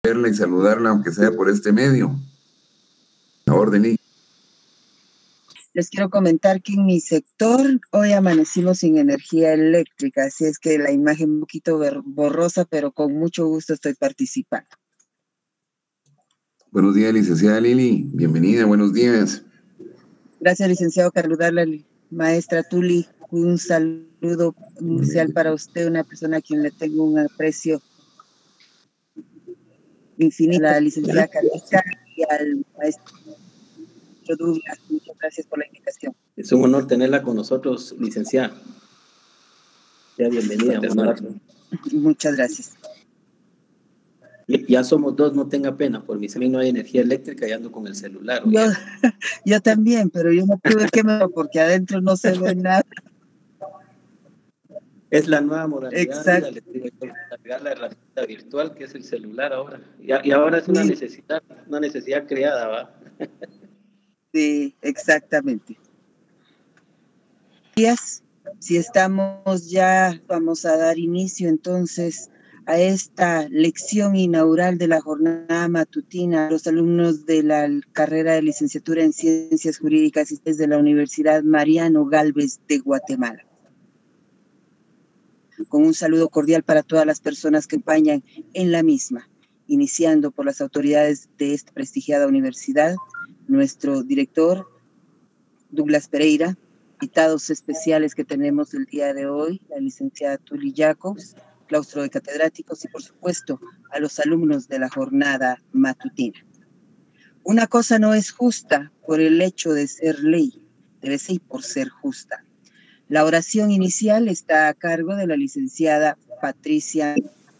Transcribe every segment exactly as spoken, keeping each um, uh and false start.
verla y saludarla, aunque sea por este medio. La orden y... Les quiero comentar que en mi sector hoy amanecimos sin energía eléctrica, así es que la imagen un poquito borrosa, pero con mucho gusto estoy participando. Buenos días, licenciada Lili. Bienvenida, buenos días. Gracias, licenciado Carlos. La maestra Tuli, un saludo inicial para usted, una persona a quien le tengo un aprecio infinito. La licenciada Carlita y al maestro Douglas, muchas gracias por la invitación. Es un honor tenerla con nosotros, licenciada. Ya bienvenida, un abrazo. Muchas gracias. Ya somos dos, no tenga pena, por mi mí no hay energía eléctrica y ando con el celular. Yo, yo también, pero yo no tuve que me porque adentro no se ve nada. Es la nueva modalidad. Exacto. Les digo, cargar la herramienta virtual que es el celular ahora. Y, y ahora es una sí. necesidad, una necesidad creada, ¿va? Sí, exactamente. Si estamos ya, vamos a dar inicio entonces a esta lección inaugural de la jornada matutina. Los alumnos de la carrera de licenciatura en Ciencias Jurídicas y de la Universidad Mariano Gálvez de Guatemala. Con un saludo cordial para todas las personas que acompañan en la misma, iniciando por las autoridades de esta prestigiada universidad, nuestro director, Douglas Pereira, invitados especiales que tenemos el día de hoy, la licenciada Tuli Jacobs, claustro de catedráticos y, por supuesto, a los alumnos de la jornada matutina. Una cosa no es justa por el hecho de ser ley, debe ser por ser justa. La oración inicial está a cargo de la licenciada Patricia.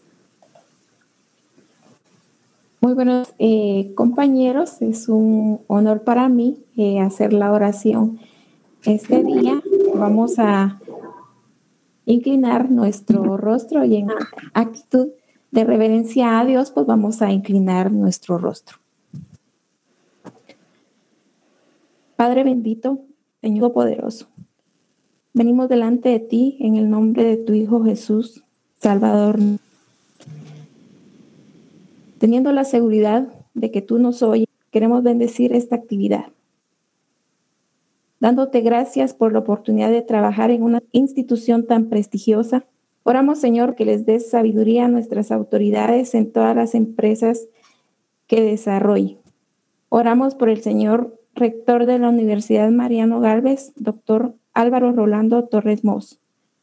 Muy buenos eh, compañeros, es un honor para mí eh, hacer la oración. Este día vamos a inclinar nuestro rostro y en actitud de reverencia a Dios, pues vamos a inclinar nuestro rostro. Padre bendito, Señor poderoso, venimos delante de ti en el nombre de tu Hijo Jesús, Salvador, teniendo la seguridad de que tú nos oyes. Queremos bendecir esta actividad, dándote gracias por la oportunidad de trabajar en una institución tan prestigiosa. Oramos, Señor, que les des sabiduría a nuestras autoridades en todas las empresas que desarrollen. Oramos por el Señor rector de la Universidad Mariano Gálvez, doctor Álvaro Rolando Torres Mos.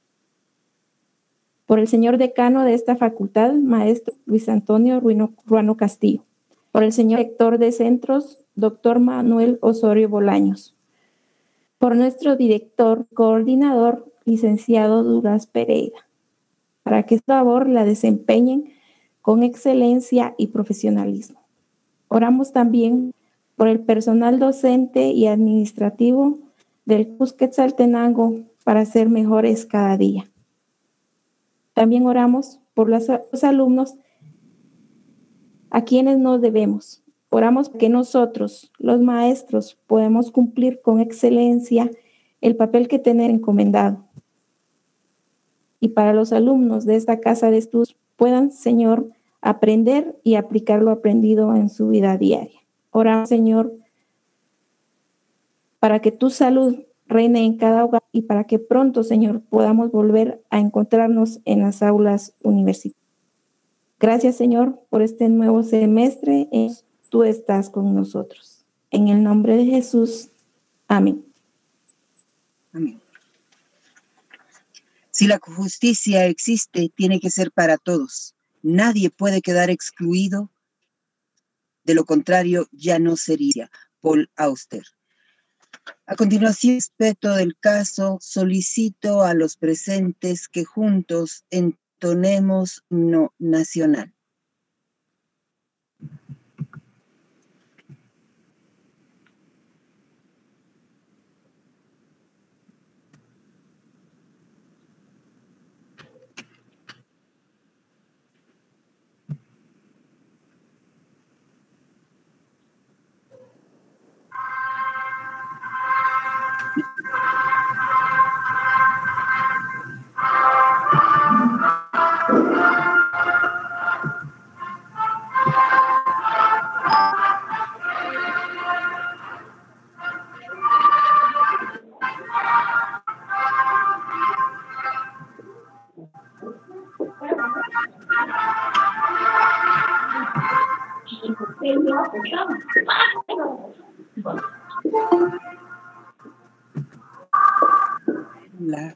Por el señor decano de esta facultad, maestro Luis Antonio Ruino, Ruano Castillo. Por el señor rector de centros, doctor Manuel Osorio Bolaños. Por nuestro director, coordinador, licenciado Douglas Pereira, para que esta labor la desempeñen con excelencia y profesionalismo. Oramos también por el personal docente y administrativo del C U S Quetzaltenango para ser mejores cada día. También oramos por los, los alumnos a quienes nos debemos. Oramos que nosotros, los maestros, podamos cumplir con excelencia el papel que tenemos encomendado. Y para los alumnos de esta casa de estudios puedan, Señor, aprender y aplicar lo aprendido en su vida diaria. Oramos, Señor, para que tu salud reine en cada hogar y para que pronto, Señor, podamos volver a encontrarnos en las aulas universitarias. Gracias, Señor, por este nuevo semestre. Tú estás con nosotros. En el nombre de Jesús. Amén. Amén. Si la justicia existe, tiene que ser para todos. Nadie puede quedar excluido. De lo contrario, ya no sería. Paul Auster. A continuación, respecto del caso, solicito a los presentes que juntos entonemos himno nacional. La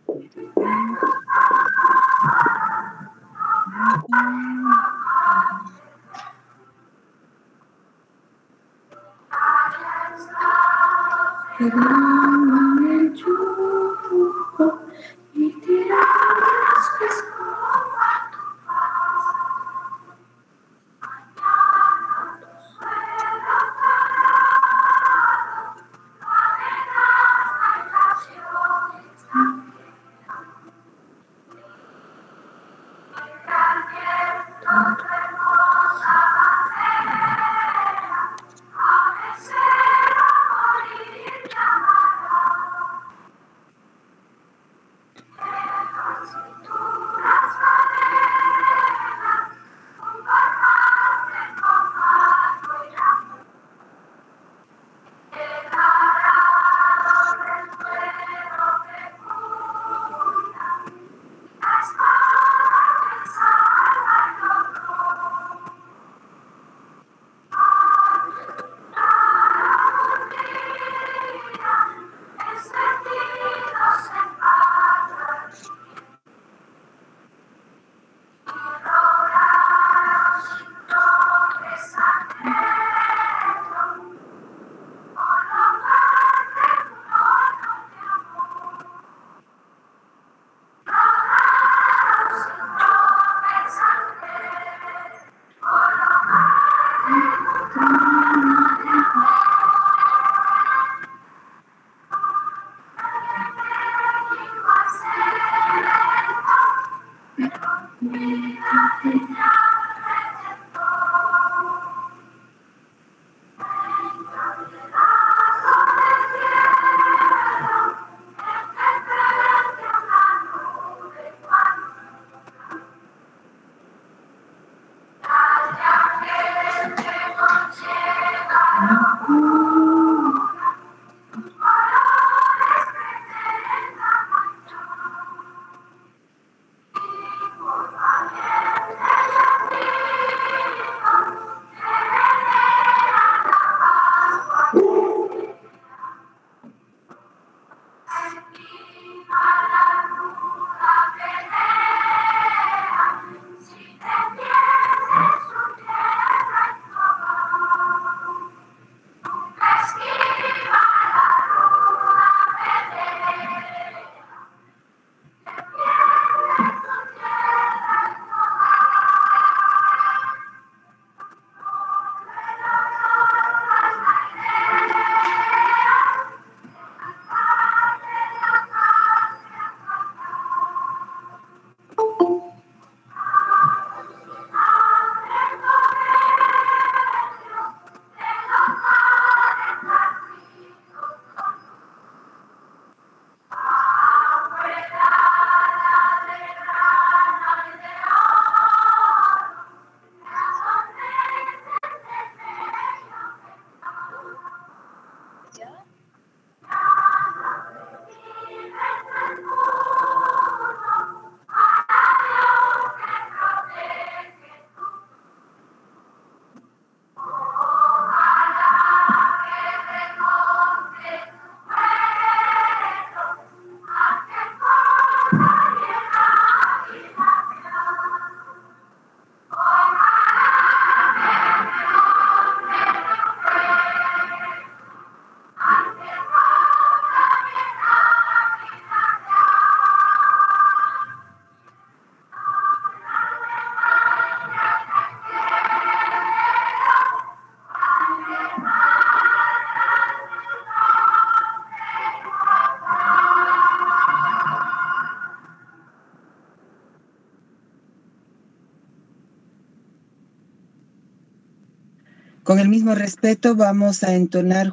Con el mismo respeto vamos a entonar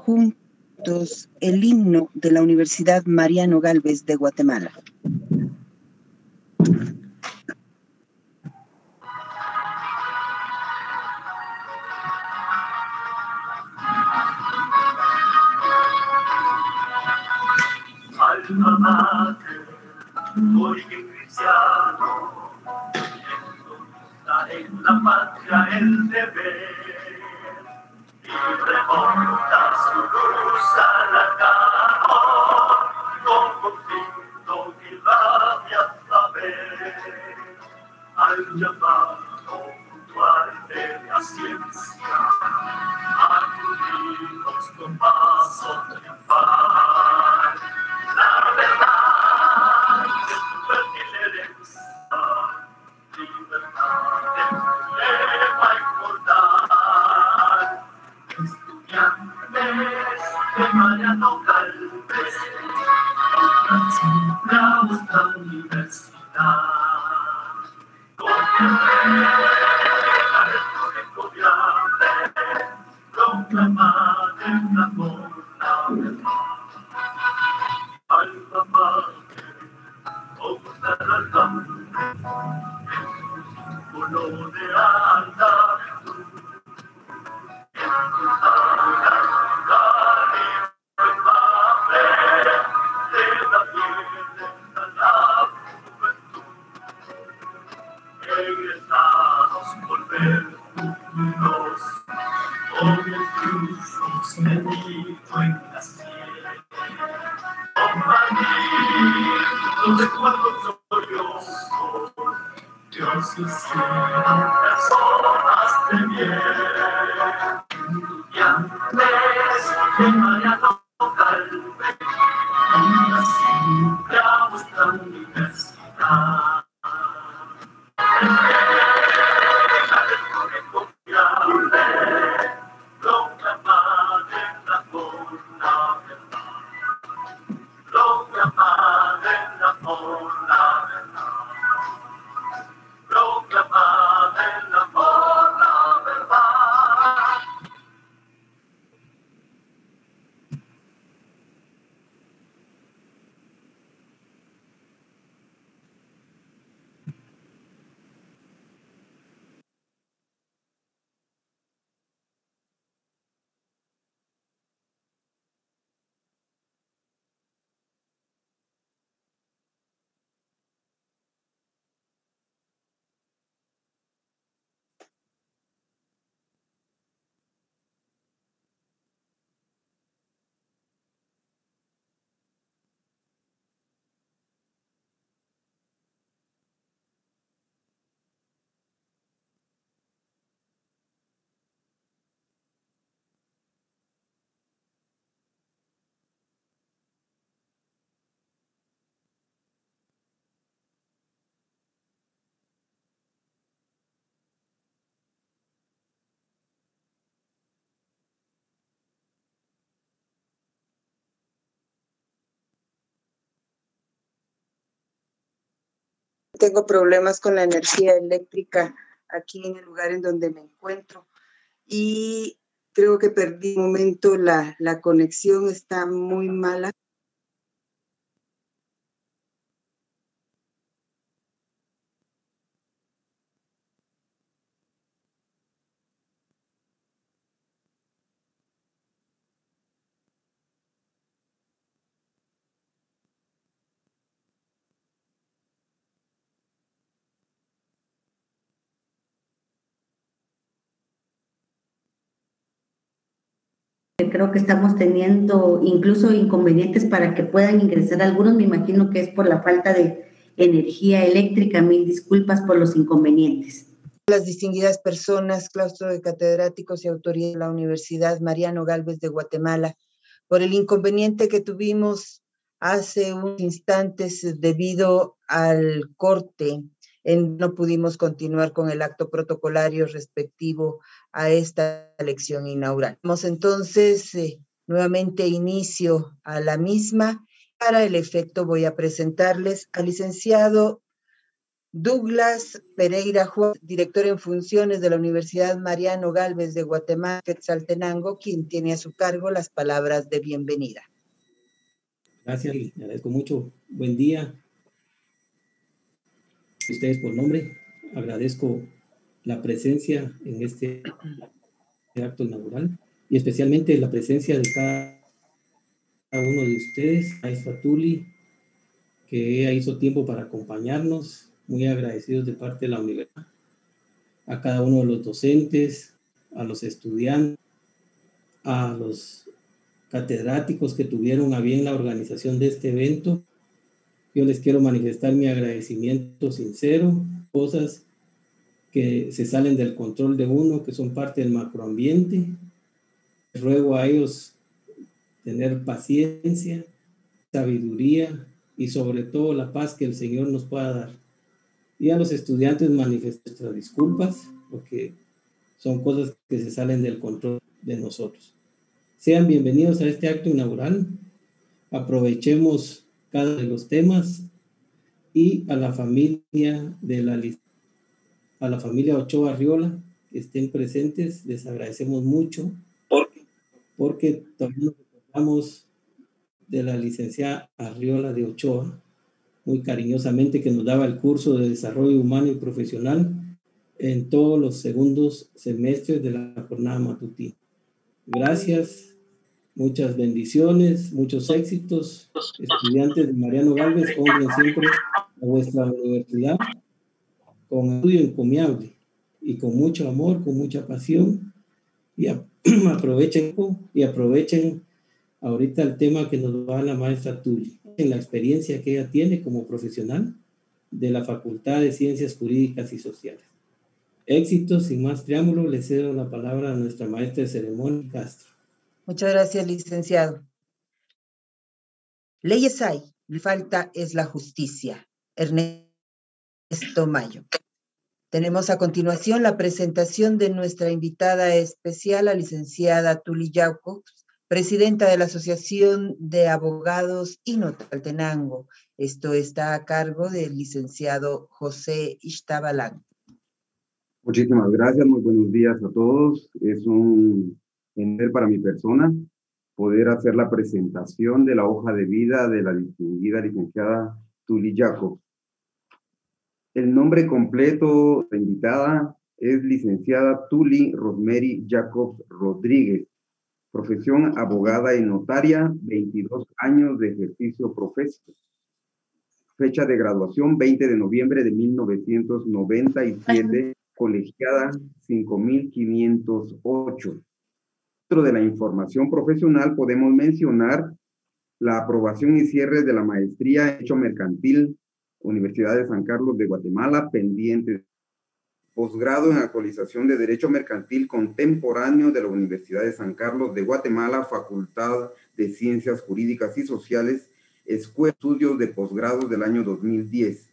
juntos el himno de la Universidad Mariano Gálvez de Guatemala. Alma mater, origen cristiano, en la patria el deber, remonta su luz al arcano, como lindo y rabia saber, al llamado puntual de la ciencia, acudimos con paso triunfal. La verdad es tu herencia, libertad emblema inmortal. Estudiantes de Mariano Galvez, la nuestra universidad, proclamar en la jornada, alma mater, ocultar al campo, color de alta virtud, de la piel en la juventud, egresados volver unidos, con el triunfo sostenido en la sien. Compañeros de cuerpos gloriosos, Dios hicieron personas de bien. Estudiantes de Mariano Galvez, una siempre a vuestra universidad. Proclamad en la jornada, proclamad en la jornada, proclamad en la jornada verdad. Tengo problemas con la energía eléctrica aquí en el lugar en donde me encuentro y creo que perdí un momento, la, la conexión está muy mala. Creo que estamos teniendo incluso inconvenientes para que puedan ingresar algunos. Me imagino que es por la falta de energía eléctrica. Mil disculpas por los inconvenientes. Las distinguidas personas, claustro de catedráticos y autoridades de la Universidad Mariano Galvez de Guatemala, por el inconveniente que tuvimos hace unos instantes debido al corte, en, no pudimos continuar con el acto protocolario respectivo a esta lección inaugural. Damos entonces eh, nuevamente inicio a la misma. Para el efecto voy a presentarles al licenciado Douglas Pereira Juárez, director en funciones de la Universidad Mariano Galvez de Guatemala, Quetzaltenango, quien tiene a su cargo las palabras de bienvenida. Gracias, le agradezco mucho. Buen día. Ustedes por nombre, agradezco la presencia en este acto inaugural y especialmente la presencia de cada uno de ustedes, a Tuli, que hizo tiempo para acompañarnos, muy agradecidos de parte de la universidad, a cada uno de los docentes, a los estudiantes, a los catedráticos que tuvieron a bien la organización de este evento. Yo les quiero manifestar mi agradecimiento sincero, cosas que se salen del control de uno, que son parte del macroambiente. Ruego a ellos tener paciencia, sabiduría y sobre todo la paz que el Señor nos pueda dar. Y a los estudiantes manifestar nuestras disculpas, porque son cosas que se salen del control de nosotros. Sean bienvenidos a este acto inaugural. Aprovechemos cada uno de los temas y a la familia de la a la familia Ochoa Arriola que estén presentes, les agradecemos mucho porque también nos recordamos de la licenciada Arriola de Ochoa, muy cariñosamente, que nos daba el curso de desarrollo humano y profesional en todos los segundos semestres de la jornada matutina. Gracias, muchas bendiciones, muchos éxitos. Estudiantes de Mariano Gálvez, honren siempre a vuestra universidad con estudio encomiable y con mucho amor, con mucha pasión, y a, aprovechen y aprovechen ahorita el tema que nos va la maestra Tuli, en la experiencia que ella tiene como profesional de la Facultad de Ciencias Jurídicas y Sociales. Éxitos, sin más preámbulo, le cedo la palabra a nuestra maestra de ceremonia, Castro. Muchas gracias, licenciado. Leyes hay, mi falta es la justicia. Ernesto Mayo. Tenemos a continuación la presentación de nuestra invitada especial, la licenciada Tuli Yauco, presidenta de la Asociación de Abogados Inotaltenango. Esto está a cargo del licenciado José Ixtabalán. Muchísimas gracias, muy buenos días a todos. Es un honor para mi persona poder hacer la presentación de la hoja de vida de la distinguida licenciada Tuli Yauco. El nombre completo de la invitada es licenciada Tuli Rosemary Jacobs Rodríguez. Profesión abogada y notaria, veintidós años de ejercicio profesional. Fecha de graduación, veinte de noviembre de mil novecientos noventa y siete, colegiada cinco mil quinientos ocho. Dentro de la información profesional podemos mencionar la aprobación y cierre de la maestría en Derecho Mercantil, Universidad de San Carlos de Guatemala, pendiente. Posgrado en actualización de Derecho Mercantil contemporáneo de la Universidad de San Carlos de Guatemala, Facultad de Ciencias Jurídicas y Sociales, Escuela de Estudios de Posgrados del año dos mil diez.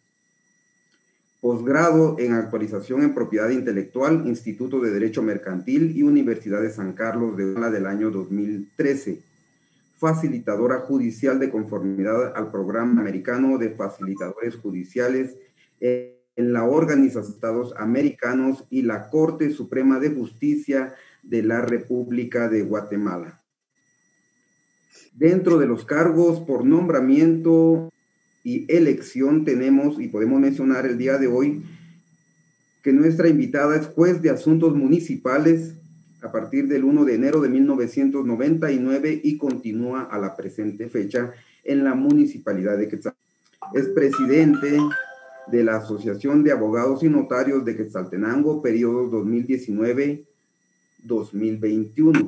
Posgrado en actualización en Propiedad Intelectual, Instituto de Derecho Mercantil y Universidad de San Carlos de Guatemala del año dos mil trece. Facilitadora judicial de conformidad al Programa Americano de Facilitadores Judiciales en la Organización de Estados Americanos y la Corte Suprema de Justicia de la República de Guatemala. Dentro de los cargos por nombramiento y elección tenemos, y podemos mencionar el día de hoy, que nuestra invitada es juez de asuntos municipales a partir del primero de enero de mil novecientos noventa y nueve y continúa a la presente fecha en la Municipalidad de Quetzaltenango. Es presidente de la Asociación de Abogados y Notarios de Quetzaltenango, periodo dos mil diecinueve a dos mil veintiuno.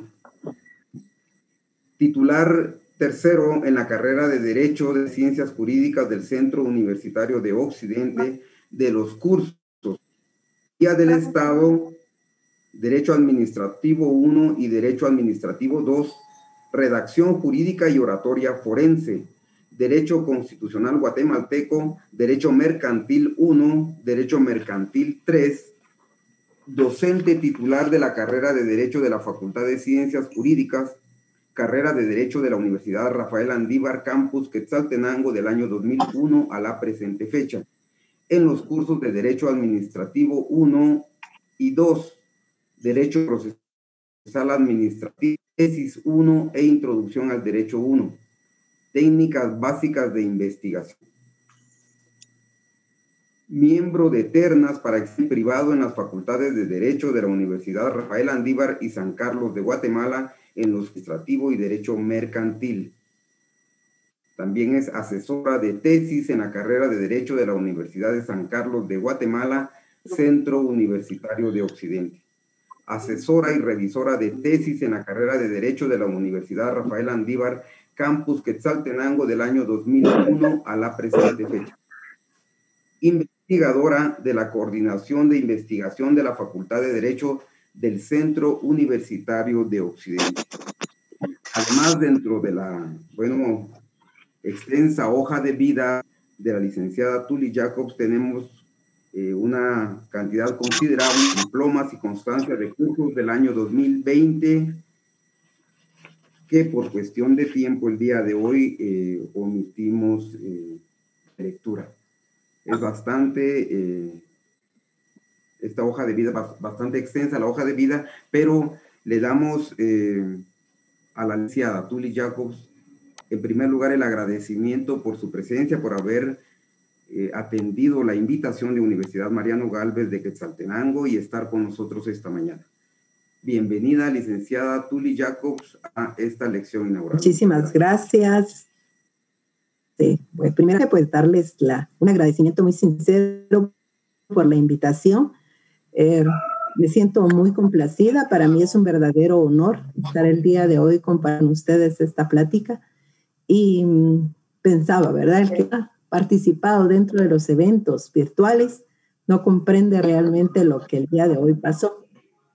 Titular tercero en la carrera de Derecho de Ciencias Jurídicas del Centro Universitario de Occidente de los cursos Guía del Estado, Derecho Administrativo uno y Derecho Administrativo dos, Redacción Jurídica y Oratoria Forense, Derecho Constitucional Guatemalteco, Derecho Mercantil uno, Derecho Mercantil tres, docente titular de la carrera de Derecho de la Facultad de Ciencias Jurídicas, carrera de Derecho de la Universidad Rafael Andívar, Campus Quetzaltenango del año dos mil uno a la presente fecha, en los cursos de Derecho Administrativo uno y dos, Derecho Procesal Administrativo, Tesis uno e Introducción al Derecho uno. Técnicas básicas de investigación. Miembro de ternas para examen privado en las facultades de Derecho de la Universidad Rafael Andívar y San Carlos de Guatemala en los administrativo y Derecho Mercantil. También es asesora de tesis en la carrera de Derecho de la Universidad de San Carlos de Guatemala, Centro Universitario de Occidente. asesora y revisora de tesis en la carrera de Derecho de la Universidad Rafael Andívar, Campus Quetzaltenango, del año dos mil uno a la presente fecha. Investigadora de la Coordinación de Investigación de la Facultad de Derecho del Centro Universitario de Occidente. Además, dentro de la, bueno, extensa hoja de vida de la licenciada Tully Jacobs, tenemos eh, una cantidad considerable de diplomas y constancia de cursos del año dos mil veinte, que por cuestión de tiempo el día de hoy eh, omitimos eh, lectura. Es bastante, eh, esta hoja de vida bastante extensa, la hoja de vida, pero le damos eh, a la licenciada Tully Jacobs, en primer lugar, el agradecimiento por su presencia, por haber eh, atendido la invitación de Universidad Mariano Gálvez de Quetzaltenango y estar con nosotros esta mañana. Bienvenida, licenciada Tully Jacobs, a esta lección inaugural. Muchísimas gracias. Sí, pues primero pues darles la, un agradecimiento muy sincero por la invitación. Eh, me siento muy complacida. Para mí es un verdadero honor estar el día de hoy compartiendo con ustedes esta plática. Y mm, pensaba, ¿verdad? El que ha participado dentro de los eventos virtuales no comprende realmente lo que el día de hoy pasó.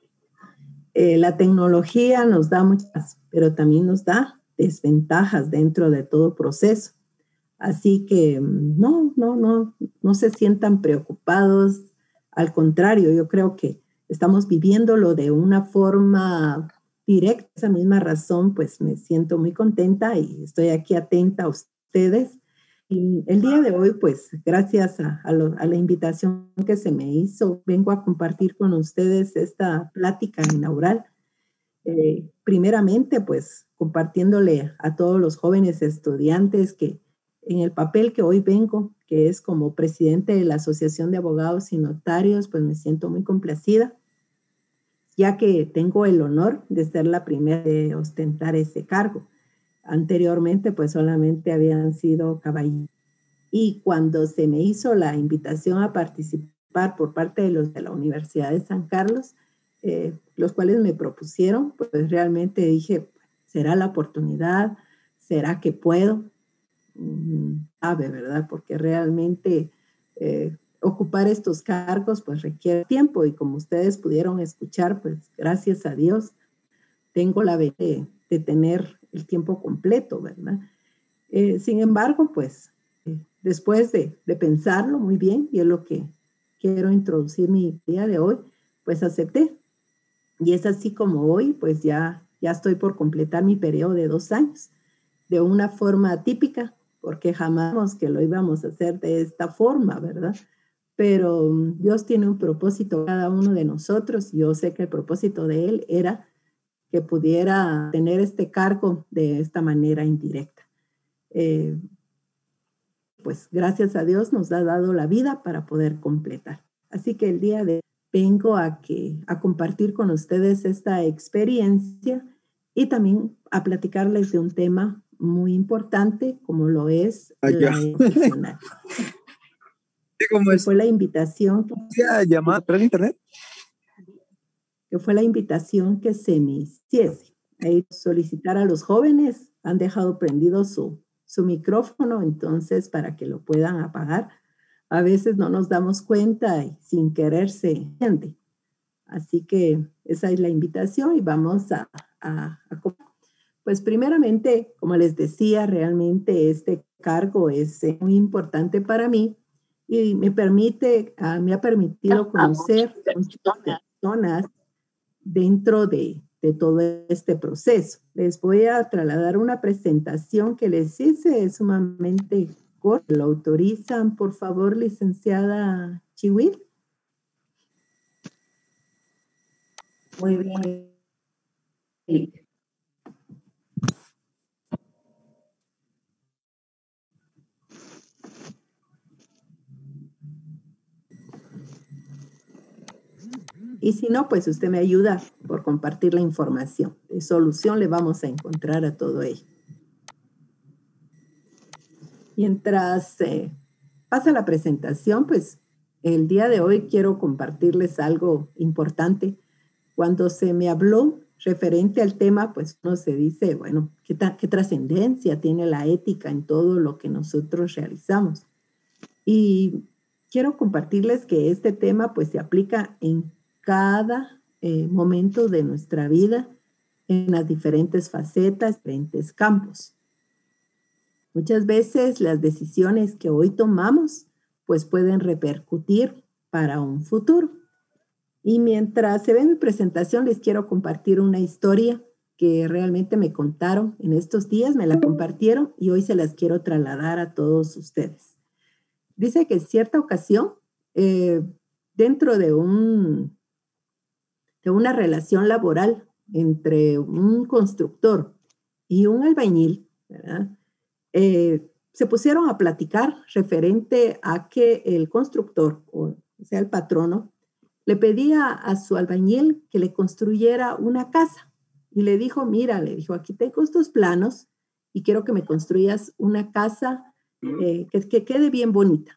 Eh, la tecnología nos da muchas, pero también nos da desventajas dentro de todo proceso. Así que no, no, no, no se sientan preocupados. Al contrario, yo creo que estamos viviéndolo de una forma directa. Esa misma razón, pues me siento muy contenta y estoy aquí atenta a ustedes. Y el día de hoy, pues gracias a, a, lo, a la invitación que se me hizo, vengo a compartir con ustedes esta plática inaugural. Eh, primeramente, pues compartiéndole a todos los jóvenes estudiantes que en el papel que hoy vengo, que es como presidente de la Asociación de Abogados y Notarios, pues me siento muy complacida, ya que tengo el honor de ser la primera de ostentar ese cargo. Anteriormente, pues solamente habían sido caballeros. Y cuando se me hizo la invitación a participar por parte de los de la Universidad de San Carlos, eh, los cuales me propusieron, pues realmente dije, ¿será la oportunidad? ¿Será que puedo? Sabe, ¿verdad? Porque realmente eh, ocupar estos cargos pues requiere tiempo y como ustedes pudieron escuchar, pues gracias a Dios tengo la ventaja de, de tener el tiempo completo, ¿verdad? Eh, sin embargo, pues eh, después de, de pensarlo muy bien, y es lo que quiero introducir mi día de hoy, pues acepté. Y es así como hoy, pues ya, ya estoy por completar mi periodo de dos años de una forma típica, porque jamás que lo íbamos a hacer de esta forma, ¿verdad? Pero um, Dios tiene un propósito cada uno de nosotros. Yo sé que el propósito de Él era que pudiera tener este cargo de esta manera indirecta. Eh, pues gracias a Dios nos ha dado la vida para poder completar. Así que el día de hoy vengo a, que, a compartir con ustedes esta experiencia y también a platicarles de un tema muy importante como lo es Ay, la profesional. Sí, ¿cómo es? Fue la invitación que, llamada tras internet. que fue la invitación que se me hiciese. Ahí solicitar a los jóvenes, han dejado prendido su, su micrófono, entonces para que lo puedan apagar. A veces no nos damos cuenta y sin querer se entiende. Así que esa es la invitación y vamos a, a, a Pues primeramente, como les decía, realmente este cargo es muy importante para mí y me permite, uh, me ha permitido conocer muchas personas dentro de, de todo este proceso. Les voy a trasladar una presentación que les hice, es sumamente corta. ¿Lo autorizan, por favor, licenciada Chihuil? Muy bien. Y si no, pues usted me ayuda por compartir la información. De solución le vamos a encontrar a todo ello. Mientras eh, pasa la presentación, pues el día de hoy quiero compartirles algo importante. cuando se me habló referente al tema, pues uno se dice, bueno, ¿qué, qué trascendencia tiene la ética en todo lo que nosotros realizamos? Y quiero compartirles que este tema pues se aplica en cada eh, momento de nuestra vida, en las diferentes facetas, diferentes campos. Muchas veces las decisiones que hoy tomamos pues pueden repercutir para un futuro. Y mientras se ve mi presentación, les quiero compartir una historia que realmente me contaron en estos días, me la compartieron y hoy se las quiero trasladar a todos ustedes. Dice que en cierta ocasión, eh, dentro de, un, de una relación laboral entre un constructor y un albañil, ¿verdad? Eh, se pusieron a platicar referente a que el constructor, o sea, el patrono, le pedía a su albañil que le construyera una casa. Y le dijo, mira, le dijo, aquí tengo estos planos y quiero que me construyas una casa eh, que, que quede bien bonita.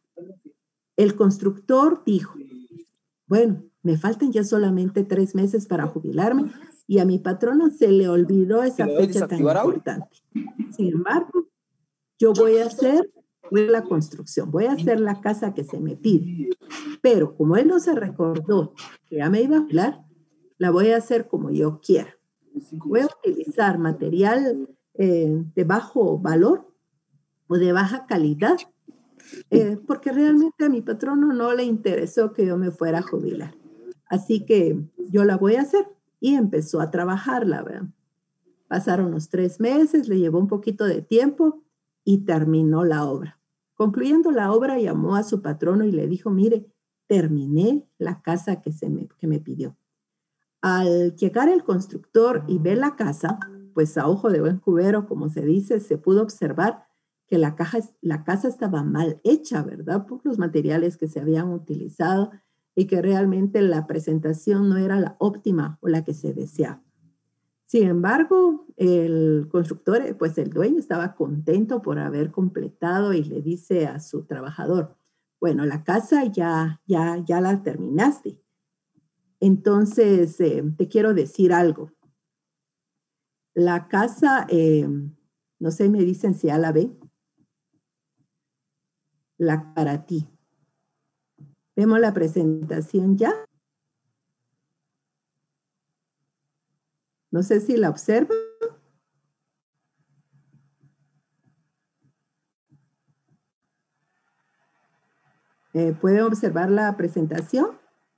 El constructor dijo, bueno, me faltan ya solamente tres meses para jubilarme y a mi patrono se le olvidó esa fecha tan importante. Sin embargo, yo voy a hacer la construcción, voy a hacer la casa que se me pide. Pero como él no se recordó que ya me iba a jubilar, la voy a hacer como yo quiera. Voy a utilizar material eh, de bajo valor o de baja calidad, eh, porque realmente a mi patrono no le interesó que yo me fuera a jubilar. Así que yo la voy a hacer. Y empezó a trabajarla, ¿verdad? Pasaron los tres meses, le llevó un poquito de tiempo y terminó la obra. Concluyendo la obra, llamó a su patrono y le dijo, mire, terminé la casa que, se me, que me pidió. Al llegar el constructor y ver la casa, pues a ojo de buen cubero, como se dice, se pudo observar que la, caja, la casa estaba mal hecha, ¿verdad? Por los materiales que se habían utilizado y que realmente la presentación no era la óptima o la que se deseaba. Sin embargo, el constructor, pues el dueño estaba contento por haber completado y le dice a su trabajador, bueno, la casa ya, ya, ya la terminaste. Entonces, eh, te quiero decir algo. La casa, eh, no sé, me dicen si ya la ve, la para ti. Vemos la presentación ya. No sé si la observan. Eh, ¿Pueden observar la presentación?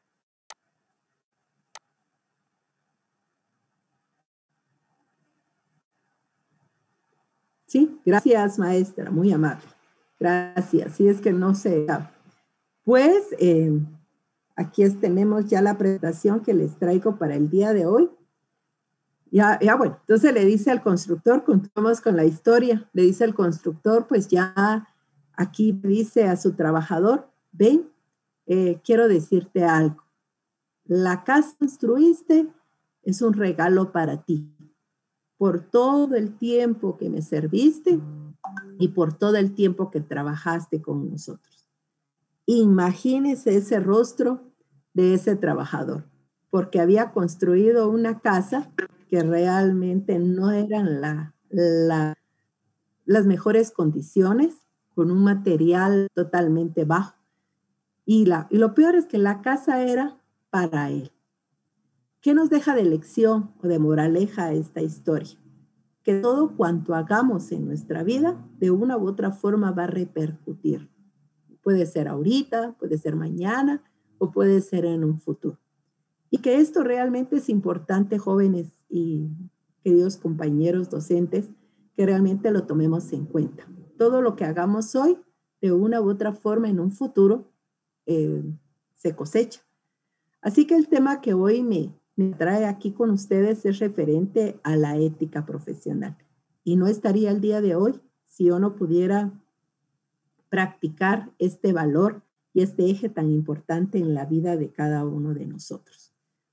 Sí, gracias, maestra, muy amable. Gracias. Si es que no sé. Pues eh, aquí es, tenemos ya la presentación que les traigo para el día de hoy. Ya, ya bueno, entonces le dice al constructor, continuamos con la historia, le dice al constructor, pues ya aquí dice a su trabajador, ven, eh, quiero decirte algo. La casa que construiste es un regalo para ti, por todo el tiempo que me serviste y por todo el tiempo que trabajaste con nosotros. Imagínese ese rostro de ese trabajador, porque había construido una casa que realmente no eran la, la, las mejores condiciones, con un material totalmente bajo. Y, la, y lo peor es que la casa era para él. ¿Qué nos deja de lección o de moraleja esta historia? Que todo cuanto hagamos en nuestra vida, de una u otra forma va a repercutir. Puede ser ahorita, puede ser mañana o puede ser en un futuro. Y que esto realmente es importante, jóvenes y queridos compañeros docentes, que realmente lo tomemos en cuenta. Todo lo que hagamos hoy, de una u otra forma, en un futuro, eh, se cosecha. Así que el tema que hoy me, me trae aquí con ustedes es referente a la ética profesional. Y no estaría el día de hoy si yo no pudiera practicar este valor y este eje tan importante en la vida de cada uno de nosotros.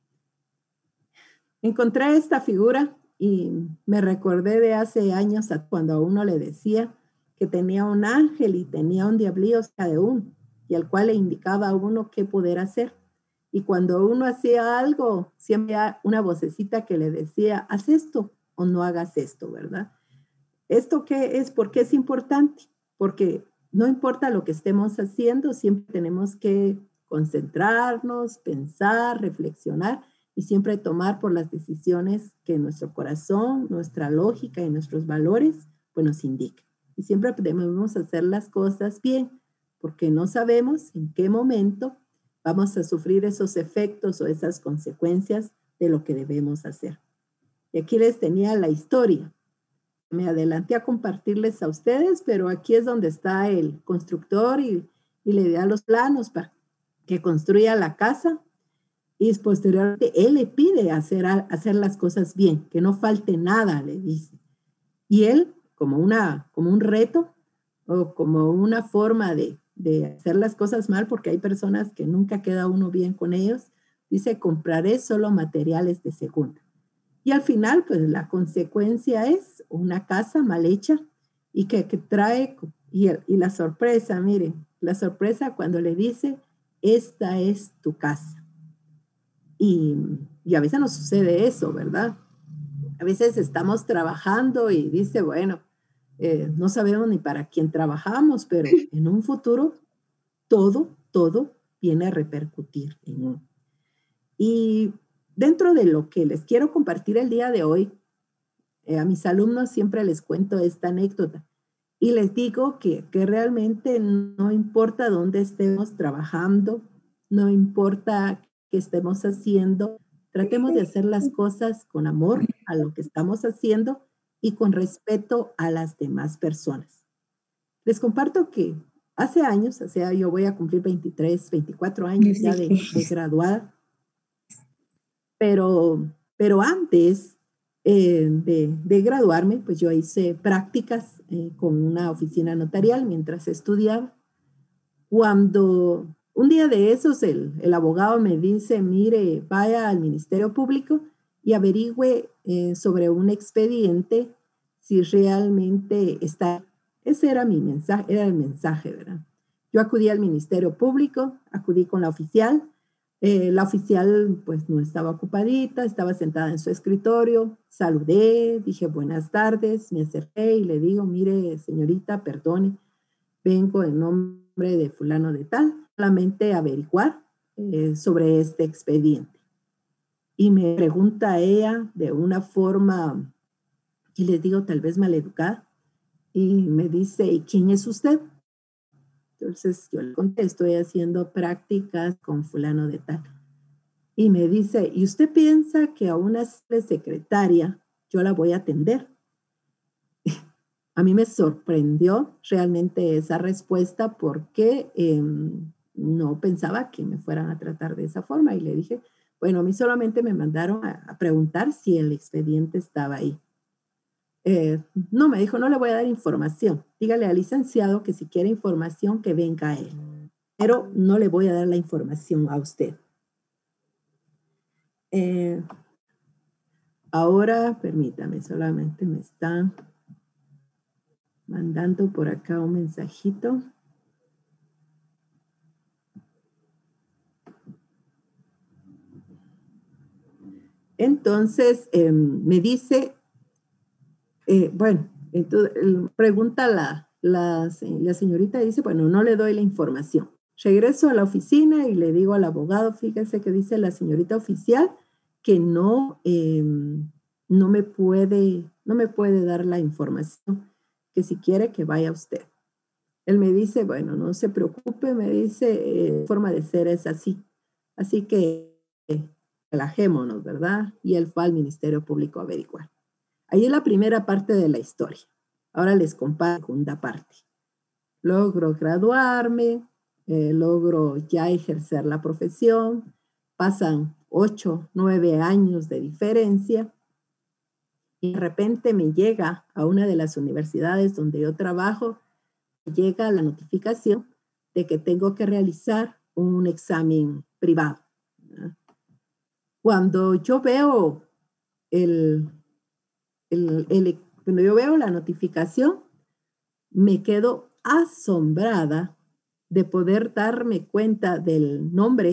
Encontré esta figura y me recordé de hace años cuando a uno le decía que tenía un ángel y tenía un diablillo cerca de uno y al cual le indicaba a uno qué poder hacer. Y cuando uno hacía algo, siempre había una vocecita que le decía, haz esto o no hagas esto, ¿verdad? ¿Esto qué es? ¿Por qué es importante? Porque no importa lo que estemos haciendo, siempre tenemos que concentrarnos, pensar, reflexionar y siempre tomar por las decisiones que nuestro corazón, nuestra lógica y nuestros valores pues nos indican. Y siempre debemos hacer las cosas bien, porque no sabemos en qué momento vamos a sufrir esos efectos o esas consecuencias de lo que debemos hacer. Y aquí les tenía la historia. Me adelanté a compartirles a ustedes, pero aquí es donde está el constructor y, y le da los planos para que construya la casa. Y posteriormente él le pide hacer, hacer las cosas bien, que no falte nada, le dice. Y él, como, una, como un reto o como una forma de, de hacer las cosas mal, porque hay personas que nunca queda uno bien con ellos, dice, compraré solo materiales de segunda. Y al final, pues la consecuencia es una casa mal hecha y que, que trae, y, y la sorpresa, miren, la sorpresa cuando le dice, esta es tu casa. Y, y a veces nos sucede eso, ¿verdad? A veces estamos trabajando y dice, bueno, eh, no sabemos ni para quién trabajamos, pero en un futuro todo, todo viene a repercutir en uno. Y dentro de lo que les quiero compartir el día de hoy, eh, a mis alumnos siempre les cuento esta anécdota y les digo que, que realmente no importa dónde estemos trabajando, no importa qué estemos haciendo, tratemos de hacer las cosas con amor a lo que estamos haciendo y con respeto a las demás personas. Les comparto que hace años, o sea, yo voy a cumplir veintitrés, veinticuatro años ya de, de graduada, pero, pero antes eh, de, de graduarme, pues yo hice prácticas eh, con una oficina notarial mientras estudiaba. Cuando un día de esos el, el abogado me dice, mire, vaya al Ministerio Público y averigüe eh, sobre un expediente si realmente está. Ese era mi mensaje, era el mensaje, ¿verdad? Yo acudí al Ministerio Público, acudí con la oficial. Eh, la oficial pues no estaba ocupadita, estaba sentada en su escritorio. Saludé, dije buenas tardes, me acerqué y le digo, mire señorita, perdone, vengo en nombre de fulano de tal, solamente averiguar eh, sobre este expediente. Y me pregunta ella de una forma, y le digo tal vez maleducada, y me dice, ¿y quién es usted? Entonces yo le contesto, estoy haciendo prácticas con fulano de tal. Y me dice, ¿y usted piensa que a una secretaria yo la voy a atender? A mí me sorprendió realmente esa respuesta porque eh, no pensaba que me fueran a tratar de esa forma. Y le dije, bueno, a mí solamente me mandaron a, a preguntar si el expediente estaba ahí. Eh, no, me dijo, no le voy a dar información. Dígale al licenciado que si quiere información, que venga a él. Pero no le voy a dar la información a usted. Eh, ahora, permítame, solamente me están mandando por acá un mensajito. Entonces, eh, me dice, eh, bueno, entonces, pregunta la, la, la señorita, dice, bueno, no le doy la información. Regreso a la oficina y le digo al abogado, fíjese que dice la señorita oficial que no, eh, no, me puede, no me puede dar la información, que si quiere que vaya usted. Él me dice, bueno, no se preocupe, me dice, eh, forma de ser es así. Así que eh, relajémonos, ¿verdad? Y él fue al Ministerio Público a averiguar. Ahí es la primera parte de la historia. Ahora les comparto la segunda parte. Logro graduarme, eh, logro ya ejercer la profesión, pasan ocho, nueve años de diferencia y de repente me llega a una de las universidades donde yo trabajo, me llega la notificación de que tengo que realizar un examen privado, ¿verdad? Cuando yo veo el, el, el, cuando yo veo la notificación, me quedo asombrada de poder darme cuenta del nombre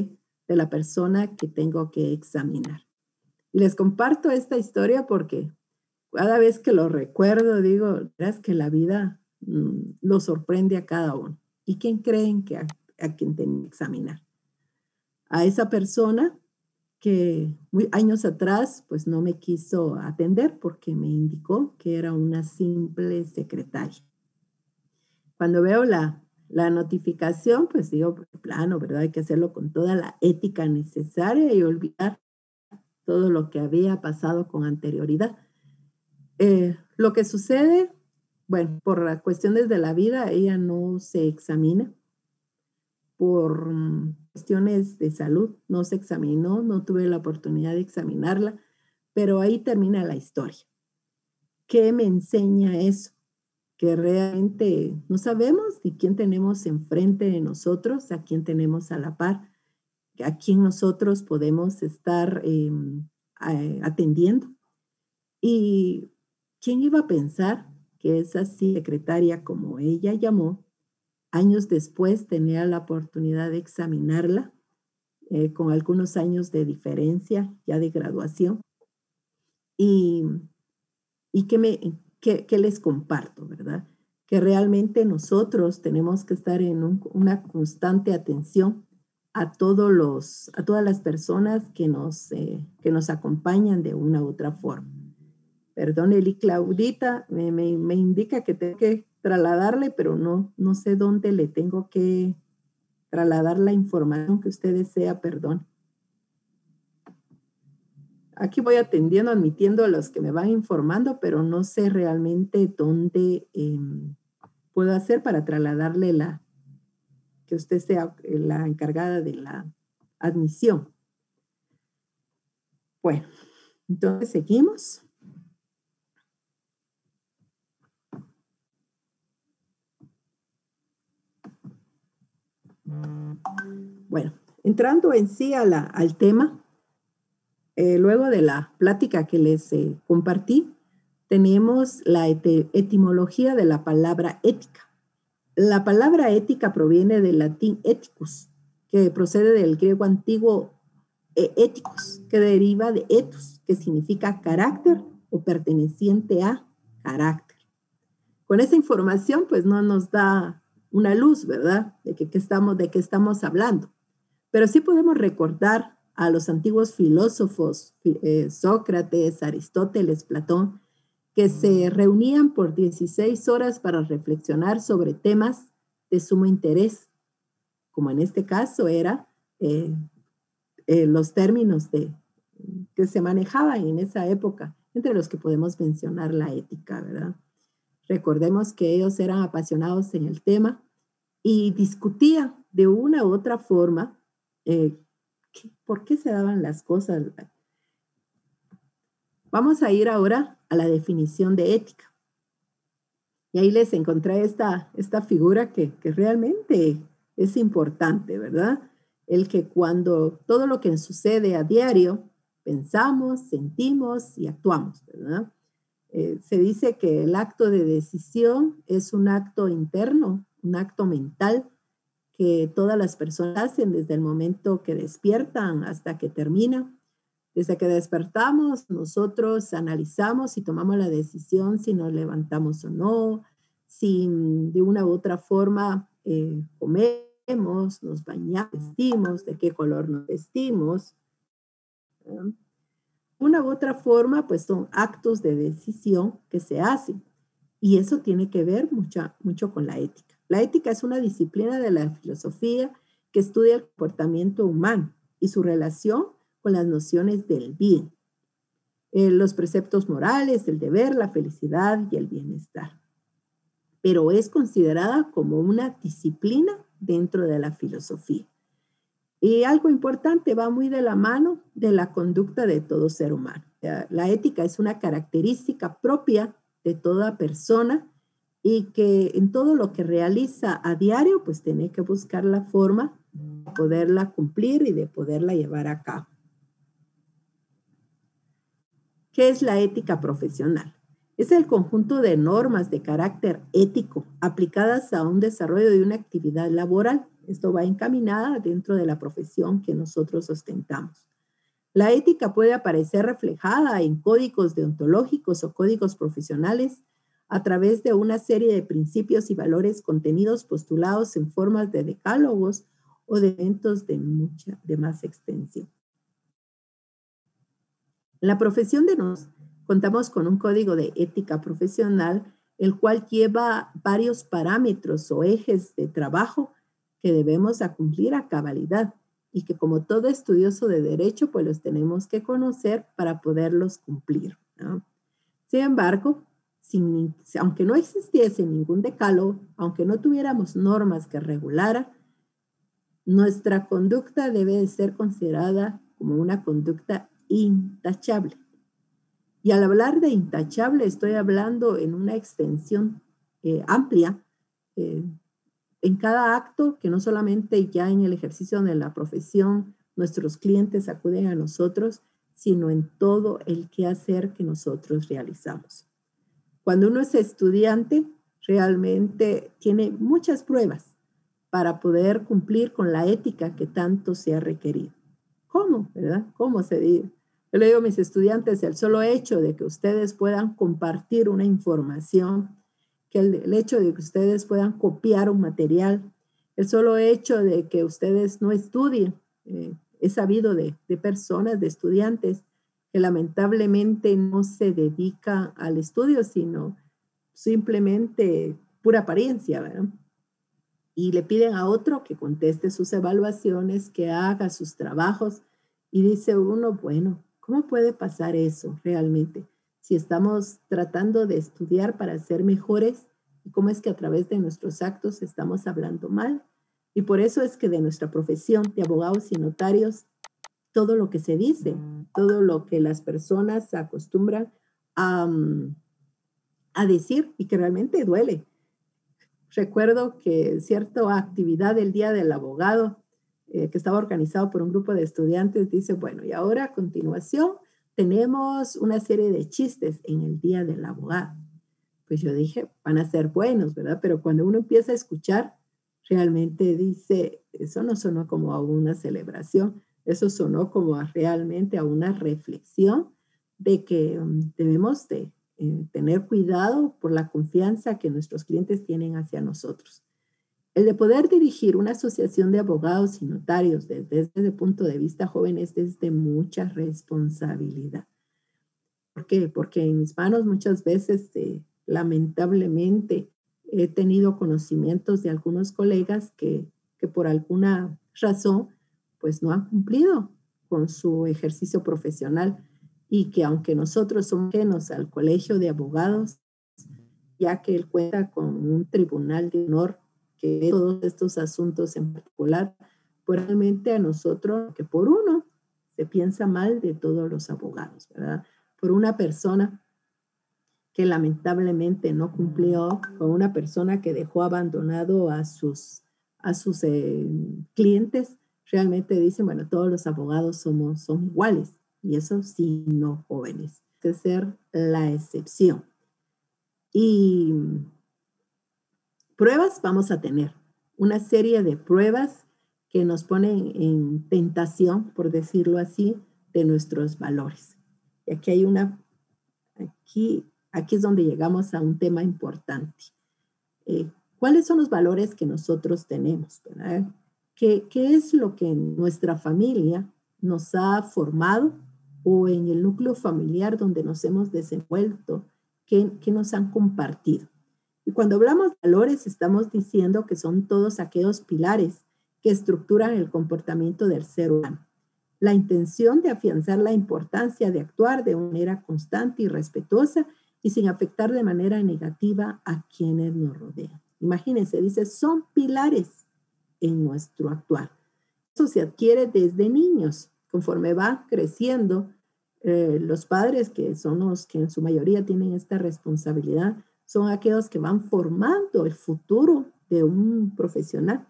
de la persona que tengo que examinar. Y les comparto esta historia porque cada vez que lo recuerdo, digo, es que la vida mmm, lo sorprende a cada uno. ¿Y quién creen que a, a quien tengo que examinar? A esa persona que muy, años atrás pues no me quiso atender porque me indicó que era una simple secretaria. Cuando veo la, la notificación, pues digo, pues, plano, ¿verdad? Hay que hacerlo con toda la ética necesaria y olvidar todo lo que había pasado con anterioridad. Eh, lo que sucede, bueno, por las cuestiones de la vida, ella no se examina. Por um, cuestiones de salud, no se examinó, no tuve la oportunidad de examinarla, pero ahí termina la historia. ¿Qué me enseña eso? Que realmente no sabemos ni quién tenemos enfrente de nosotros, a quién tenemos a la par, a quién nosotros podemos estar eh, atendiendo. Y quién iba a pensar que esa secretaria, como ella llamó, años después tenía la oportunidad de examinarla eh, con algunos años de diferencia ya de graduación. Y, y que, me, que, que les comparto, ¿verdad? Que realmente nosotros tenemos que estar en un, una constante atención a, todos los, a todas las personas que nos, eh, que nos acompañan de una u otra forma. Perdón, Eli Claudita, me, me, me indica que tengo que trasladarle, pero no, no sé dónde le tengo que trasladar la información que usted desea, perdón. Aquí voy atendiendo, admitiendo a los que me van informando, pero no sé realmente dónde eh, puedo hacer para trasladarle la, que usted sea la encargada de la admisión. Bueno, entonces seguimos. Bueno, entrando en sí a la, al tema, eh, luego de la plática que les eh, compartí, tenemos la et- etimología de la palabra ética. La palabra ética proviene del latín ethicus, que procede del griego antiguo eh, ethicus, que deriva de ethos, que significa carácter o perteneciente a carácter. Con esa información, pues no nos da una luz, ¿verdad? De que, que estamos, de qué estamos hablando. Pero sí podemos recordar a los antiguos filósofos, eh, Sócrates, Aristóteles, Platón, que se reunían por dieciséis horas para reflexionar sobre temas de sumo interés, como en este caso era eh, eh, los términos de, que se manejaban en esa época, entre los que podemos mencionar la ética, ¿verdad? Recordemos que ellos eran apasionados en el tema y discutían de una u otra forma eh, ¿qué, por qué se daban las cosas. Vamos a ir ahora a la definición de ética. Y ahí les encontré esta, esta figura que, que realmente es importante, ¿verdad? El que cuando todo lo que sucede a diario, pensamos, sentimos y actuamos, ¿verdad? Eh, se dice que el acto de decisión es un acto interno, un acto mental que todas las personas hacen desde el momento que despiertan hasta que terminan. Desde que despertamos, nosotros analizamos y tomamos la decisión si nos levantamos o no, si de una u otra forma eh, comemos, nos bañamos, vestimos, de qué color nos vestimos. ¿Eh? Una u otra forma, pues son actos de decisión que se hacen. Y eso tiene que ver mucho, mucho con la ética. La ética es una disciplina de la filosofía que estudia el comportamiento humano y su relación con las nociones del bien, eh, los preceptos morales, el deber, la felicidad y el bienestar. Pero es considerada como una disciplina dentro de la filosofía. Y algo importante, va muy de la mano de la conducta de todo ser humano. La ética es una característica propia de toda persona y que en todo lo que realiza a diario, pues tiene que buscar la forma de poderla cumplir y de poderla llevar a cabo. ¿Qué es la ética profesional? Es el conjunto de normas de carácter ético aplicadas a un desarrollo de una actividad laboral Esto va encaminada dentro de la profesión que nosotros ostentamos. La ética puede aparecer reflejada en códigos deontológicos o códigos profesionales a través de una serie de principios y valores contenidos postulados en formas de decálogos o de eventos de mucha, de más extensión. En la profesión de nosotros contamos con un código de ética profesional, el cual lleva varios parámetros o ejes de trabajo que debemos a cumplir a cabalidad y que como todo estudioso de derecho, pues los tenemos que conocer para poderlos cumplir, ¿no? Sin embargo, sin, aunque no existiese ningún decálogo, aunque no tuviéramos normas que regularan, nuestra conducta debe de ser considerada como una conducta intachable. Y al hablar de intachable, estoy hablando en una extensión eh, amplia, eh, en cada acto, que no solamente ya en el ejercicio de la profesión nuestros clientes acuden a nosotros, sino en todo el quehacer que nosotros realizamos. Cuando uno es estudiante, realmente tiene muchas pruebas para poder cumplir con la ética que tanto se ha requerido. ¿Cómo? ¿Verdad? ¿Cómo se dice? Yo le digo a mis estudiantes, el solo hecho de que ustedes puedan compartir una información, que el, el hecho de que ustedes puedan copiar un material, el solo hecho de que ustedes no estudien. Eh, he sabido de, de personas, de estudiantes, que lamentablemente no se dedican al estudio, sino simplemente pura apariencia, ¿verdad? Y le piden a otro que conteste sus evaluaciones, que haga sus trabajos, y dice uno, bueno, ¿cómo puede pasar eso realmente? Si estamos tratando de estudiar para ser mejores, ¿y cómo es que a través de nuestros actos estamos hablando mal? Y por eso es que de nuestra profesión de abogados y notarios, todo lo que se dice, todo lo que las personas acostumbran a, a decir y que realmente duele. Recuerdo que cierta actividad del Día del Abogado, eh, que estaba organizado por un grupo de estudiantes, dice, bueno, y ahora a continuación tenemos una serie de chistes en el Día del Abogado. Pues yo dije, van a ser buenos, ¿verdad? Pero cuando uno empieza a escuchar, realmente dice, eso no sonó como a una celebración, eso sonó como a realmente a una reflexión de que um, debemos de eh, tener cuidado por la confianza que nuestros clientes tienen hacia nosotros. El de poder dirigir una asociación de abogados y notarios desde, desde el punto de vista joven es de mucha responsabilidad. ¿Por qué? Porque en mis manos muchas veces, eh, lamentablemente, he tenido conocimientos de algunos colegas que, que por alguna razón pues no han cumplido con su ejercicio profesional y que aunque nosotros somos ajenos al colegio de abogados, ya que él cuenta con un tribunal de honor que ve todos estos asuntos en particular, pues realmente a nosotros, que por uno se piensa mal de todos los abogados, ¿verdad? Por una persona que lamentablemente no cumplió, por una persona que dejó abandonado a sus, a sus eh, clientes, realmente dicen, bueno, todos los abogados somos, son iguales. Y eso sí, no, jóvenes. Hay que ser la excepción. Y pruebas vamos a tener. Una serie de pruebas que nos ponen en tentación, por decirlo así, de nuestros valores. Y aquí hay una, aquí, aquí es donde llegamos a un tema importante. Eh, ¿Cuáles son los valores que nosotros tenemos? ¿Verdad? ¿Qué, ¿Qué es lo que en nuestra familia nos ha formado o en el núcleo familiar donde nos hemos desenvuelto? ¿Qué, qué nos han compartido? Y cuando hablamos de valores, estamos diciendo que son todos aquellos pilares que estructuran el comportamiento del ser humano. La intención de afianzar la importancia de actuar de manera constante y respetuosa y sin afectar de manera negativa a quienes nos rodean. Imagínense, dice, son pilares en nuestro actuar. Eso se adquiere desde niños. Conforme va creciendo, eh, los padres, que son los que en su mayoría tienen esta responsabilidad, son aquellos que van formando el futuro de un profesional.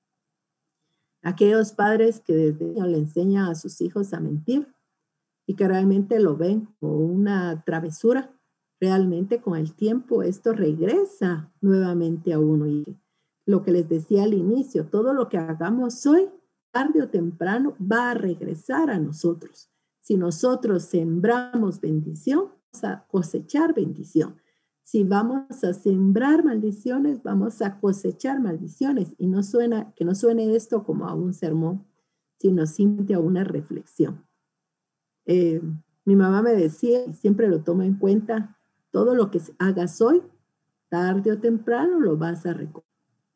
Aquellos padres que desde niños le enseñan a sus hijos a mentir y que realmente lo ven como una travesura, realmente con el tiempo esto regresa nuevamente a uno. Y lo que les decía al inicio, todo lo que hagamos hoy, tarde o temprano, va a regresar a nosotros. Si nosotros sembramos bendición, vamos a cosechar bendición. Si vamos a sembrar maldiciones, vamos a cosechar maldiciones. Y no suena, que no suene esto como a un sermón, sino simplemente a una reflexión. Eh, mi mamá me decía, y siempre lo tomo en cuenta, todo lo que hagas hoy, tarde o temprano lo vas a recoger.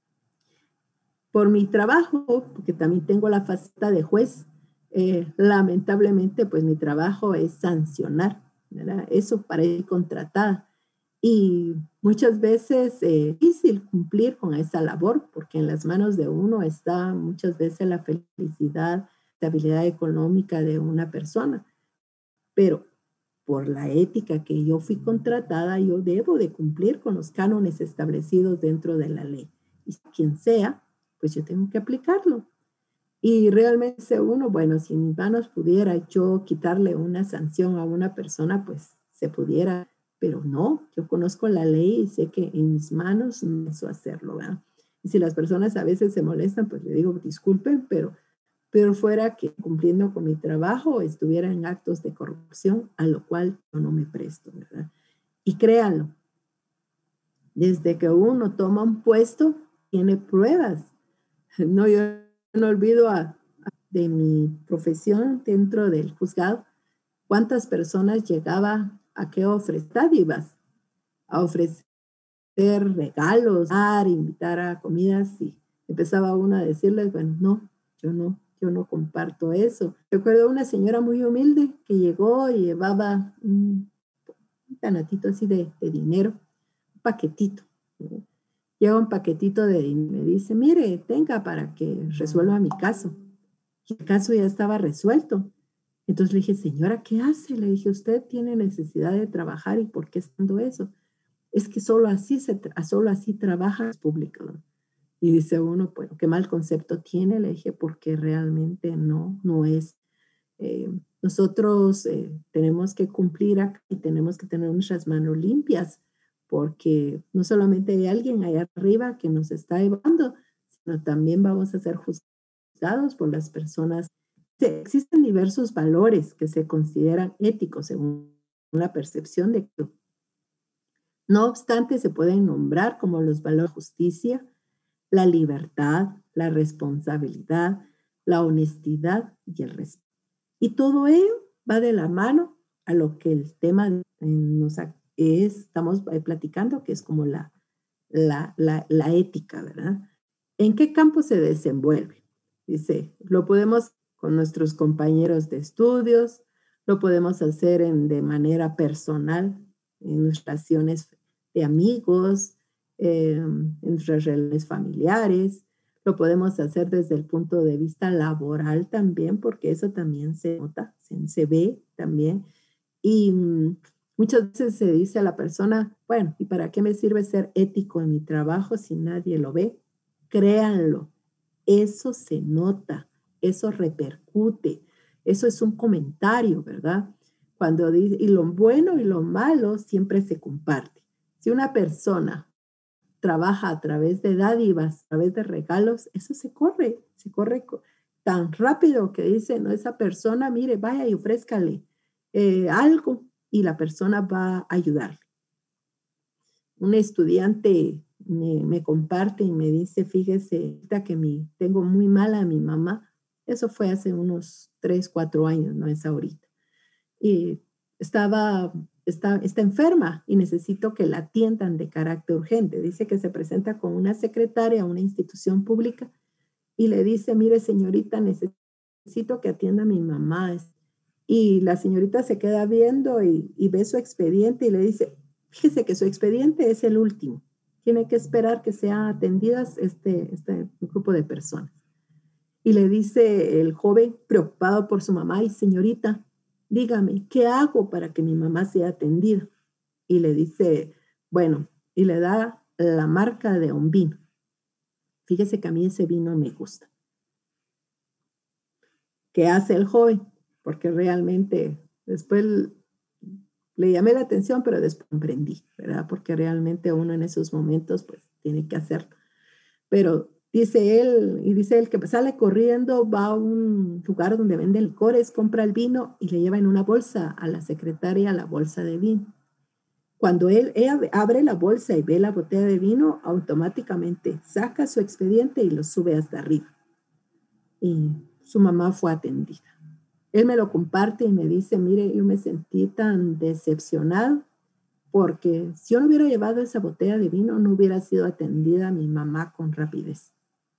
Por mi trabajo, porque también tengo la faceta de juez, eh, lamentablemente, pues mi trabajo es sancionar, ¿verdad? Eso para ir contratada. Y muchas veces es eh, difícil cumplir con esa labor, porque en las manos de uno está muchas veces la felicidad, la estabilidad económica de una persona. Pero por la ética que yo fui contratada, yo debo de cumplir con los cánones establecidos dentro de la ley. Y quien sea, pues yo tengo que aplicarlo. Y realmente uno, bueno, si en mis manos pudiera yo quitarle una sanción a una persona, pues se pudiera, pero no, yo conozco la ley y sé que en mis manos no pienso hacerlo, ¿verdad? Y si las personas a veces se molestan, pues le digo, disculpen, pero, pero fuera que cumpliendo con mi trabajo estuviera en actos de corrupción, a lo cual yo no me presto, ¿verdad? Y créanlo, desde que uno toma un puesto, tiene pruebas. No, yo no olvido a, a, de mi profesión dentro del juzgado, cuántas personas llegaba a qué ofrecer dádivas, a ofrecer regalos, a invitar a comidas, y empezaba uno a decirles, bueno, no, yo no, yo no comparto eso. Recuerdo una señora muy humilde que llegó y llevaba un, un tanatito así de, de dinero, un paquetito, ¿no? Lleva un paquetito de dinero, me dice, mire, tenga para que resuelva mi caso. Y el caso ya estaba resuelto. Entonces le dije, señora, ¿qué hace? Le dije, usted tiene necesidad de trabajar, ¿y por qué está haciendo eso? Es que solo así, se tra solo así trabaja el público, ¿no? Y dice uno, bueno, ¿qué mal concepto tiene? Le dije, porque realmente no, no es. Eh, nosotros eh, tenemos que cumplir acá y tenemos que tener nuestras manos limpias, porque no solamente hay alguien allá arriba que nos está evaluando, sino también vamos a ser juzgados por las personas. Existen diversos valores que se consideran éticos según la percepción de que, no obstante, se pueden nombrar como los valores de justicia, la libertad, la responsabilidad, la honestidad y el respeto. Y todo ello va de la mano a lo que el tema nos es, estamos platicando, que es como la, la, la, la ética, ¿verdad? ¿En qué campo se desenvuelve? Dice, lo podemos con nuestros compañeros de estudios, lo podemos hacer en, de manera personal, en nuestras relaciones de amigos, eh, en nuestras relaciones familiares, lo podemos hacer desde el punto de vista laboral también, porque eso también se nota, se, se ve también. Y um, muchas veces se dice a la persona, bueno, ¿y para qué me sirve ser ético en mi trabajo si nadie lo ve? Créanlo, eso se nota, eso repercute, eso es un comentario, ¿verdad? Cuando dice, y lo bueno y lo malo siempre se comparte. Si una persona trabaja a través de dádivas, a través de regalos, eso se corre, se corre tan rápido que dice, no, esa persona, mire, vaya y ofrézcale eh, algo y la persona va a ayudarle. Un estudiante me, me comparte y me dice, fíjese que mi, tengo muy mala a mi mamá. Eso fue hace unos tres, cuatro años, no es ahorita. Y estaba, está, está enferma y necesito que la atiendan de carácter urgente. Dice que se presenta con una secretaria a una institución pública y le dice, mire señorita, necesito que atienda a mi mamá. Y la señorita se queda viendo y, y ve su expediente y le dice, fíjese que su expediente es el último. Tiene que esperar que sean atendidas este, este grupo de personas. Y le dice el joven, preocupado por su mamá, y señorita, dígame, ¿qué hago para que mi mamá sea atendida? Y le dice, bueno, y le da la marca de un vino. Fíjese que a mí ese vino me gusta. ¿Qué hace el joven? Porque realmente después le llamé la atención, pero después comprendí, ¿verdad? Porque realmente uno en esos momentos pues tiene que hacerlo. pero dice él, y dice él que sale corriendo, va a un lugar donde vende licores, compra el vino y le lleva en una bolsa a la secretaria la bolsa de vino. Cuando él, ella abre la bolsa y ve la botella de vino, automáticamente saca su expediente y lo sube hasta arriba. Y su mamá fue atendida. Él me lo comparte y me dice, mire, yo me sentí tan decepcionado porque si yo no hubiera llevado esa botella de vino, no hubiera sido atendida mi mamá con rapidez.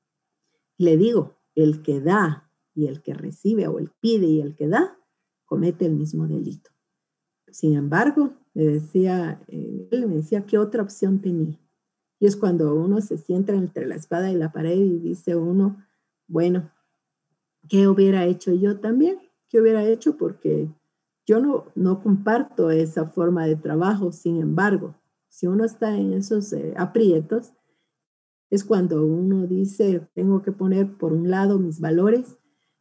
Le digo, el que da y el que recibe, o el pide y el que da, comete el mismo delito. Sin embargo, me decía, eh, él me decía, ¿qué otra opción tenía? Y es cuando uno se sienta entre la espada y la pared y dice uno, bueno, ¿qué hubiera hecho yo también? ¿Qué hubiera hecho? Porque yo no, no comparto esa forma de trabajo. Sin embargo, si uno está en esos eh, aprietos, es cuando uno dice, tengo que poner por un lado mis valores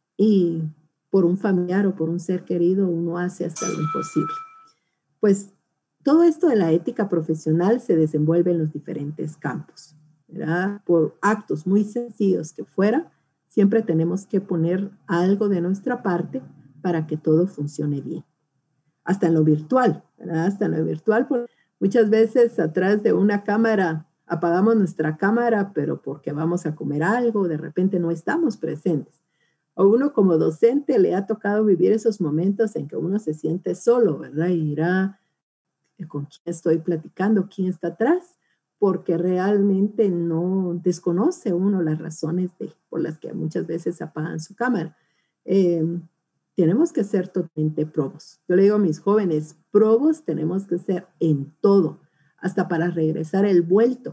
y por un familiar o por un ser querido, uno hace hasta lo imposible. Pues todo esto de la ética profesional se desenvuelve en los diferentes campos, ¿verdad? Por actos muy sencillos que fuera, siempre tenemos que poner algo de nuestra parte para que todo funcione bien. Hasta en lo virtual, ¿verdad? Hasta en lo virtual, porque muchas veces atrás de una cámara apagamos nuestra cámara, pero porque vamos a comer algo, de repente no estamos presentes. O uno como docente le ha tocado vivir esos momentos en que uno se siente solo, ¿verdad? Y dirá, ¿con quién estoy platicando? ¿Quién está atrás? Porque realmente no desconoce uno las razones de, por las que muchas veces apagan su cámara. Eh, tenemos que ser totalmente probos. Yo le digo a mis jóvenes, probos tenemos que ser en todo, hasta para regresar el vuelto.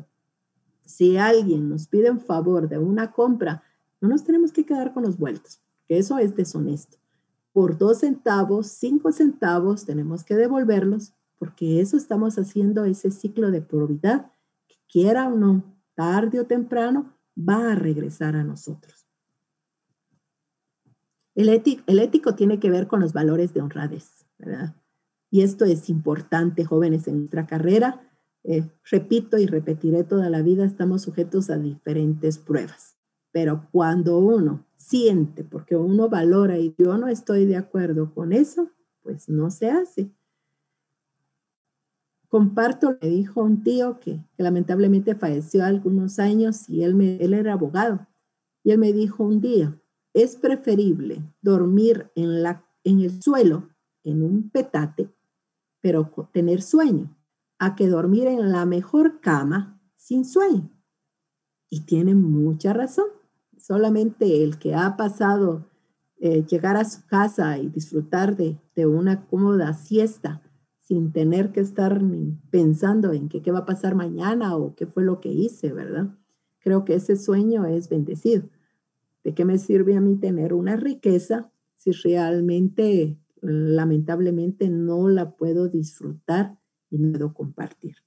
Si alguien nos pide un favor de una compra, no nos tenemos que quedar con los vueltos, porque eso es deshonesto. Por dos centavos, cinco centavos, tenemos que devolverlos, porque eso estamos haciendo ese ciclo de probidad, que quiera o no, tarde o temprano, va a regresar a nosotros. El ético, el ético tiene que ver con los valores de honradez, ¿verdad? Y esto es importante, jóvenes, en nuestra carrera. Eh, repito y repetiré toda la vida, estamos sujetos a diferentes pruebas. Pero cuando uno siente, porque uno valora y yo no estoy de acuerdo con eso, pues no se hace. Comparto, me dijo un tío que, que lamentablemente falleció hace algunos años y él, me, él era abogado. Y él me dijo un día, es preferible dormir en, la, en el suelo, en un petate, pero tener sueño, a que dormir en la mejor cama sin sueño. Y tiene mucha razón. Solamente el que ha pasado eh, llegar a su casa y disfrutar de, de una cómoda siesta sin tener que estar pensando en que qué va a pasar mañana o qué fue lo que hice, ¿verdad? Creo que ese sueño es bendecido. ¿De qué me sirve a mí tener una riqueza si realmente, lamentablemente, no la puedo disfrutar y no puedo compartir?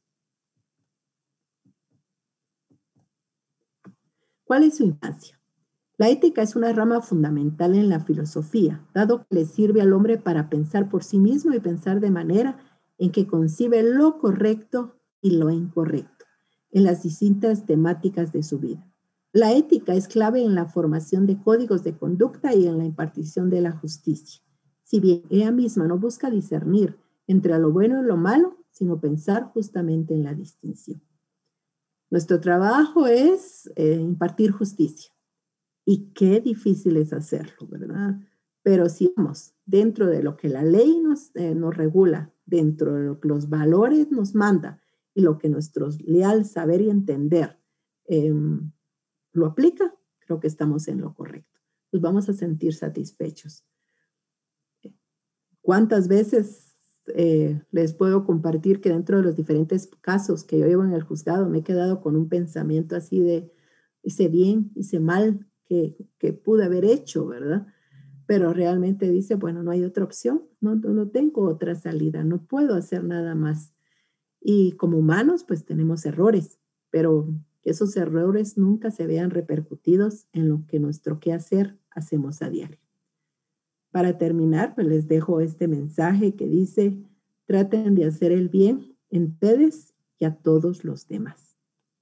¿Cuál es su infancia? La ética es una rama fundamental en la filosofía, dado que le sirve al hombre para pensar por sí mismo y pensar de manera en que concibe lo correcto y lo incorrecto en las distintas temáticas de su vida. La ética es clave en la formación de códigos de conducta y en la impartición de la justicia. Si bien ella misma no busca discernir entre lo bueno y lo malo, sino pensar justamente en la distinción. Nuestro trabajo es eh, impartir justicia. Y qué difícil es hacerlo, ¿verdad? Pero si vamos dentro de lo que la ley nos, eh, nos regula, dentro de lo que los valores nos manda y lo que nuestro leal saber y entender eh, lo aplica, creo que estamos en lo correcto. Nos vamos a sentir satisfechos. ¿Cuántas veces eh, les puedo compartir que dentro de los diferentes casos que yo llevo en el juzgado me he quedado con un pensamiento así de hice bien, hice mal, que, que pude haber hecho, ¿verdad? Pero realmente dice, bueno, no hay otra opción, no, no tengo otra salida, no puedo hacer nada más. Y como humanos, pues tenemos errores, pero que esos errores nunca se vean repercutidos en lo que nuestro quehacer hacemos a diario. Para terminar, pues les dejo este mensaje que dice, traten de hacer el bien en ustedes y a todos los demás.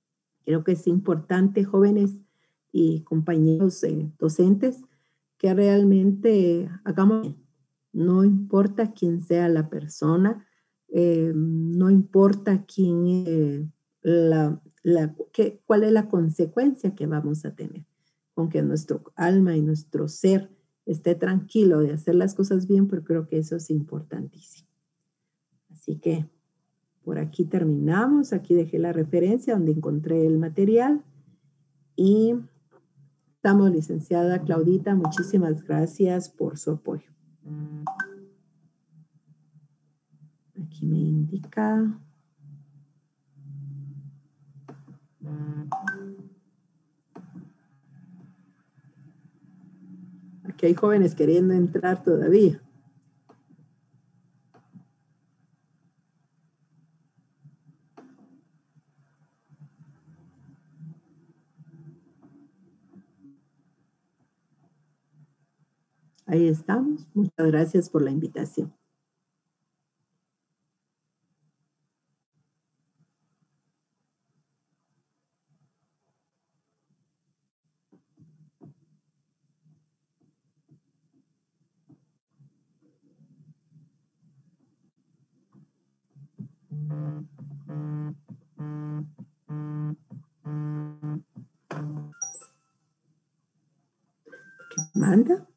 Creo que es importante, jóvenes y compañeros eh, docentes, que realmente hagamos, no importa quién sea la persona, eh, no importa quién, eh, la, la, qué, cuál es la consecuencia que vamos a tener, con que nuestro alma y nuestro ser esté tranquilo de hacer las cosas bien, pero creo que eso es importantísimo. Así que por aquí terminamos, aquí dejé la referencia donde encontré el material y estamos, licenciada Claudita, muchísimas gracias por su apoyo. Aquí me indica. Aquí hay jóvenes queriendo entrar todavía. Ahí estamos. Muchas gracias por la invitación. ¿Qué manda?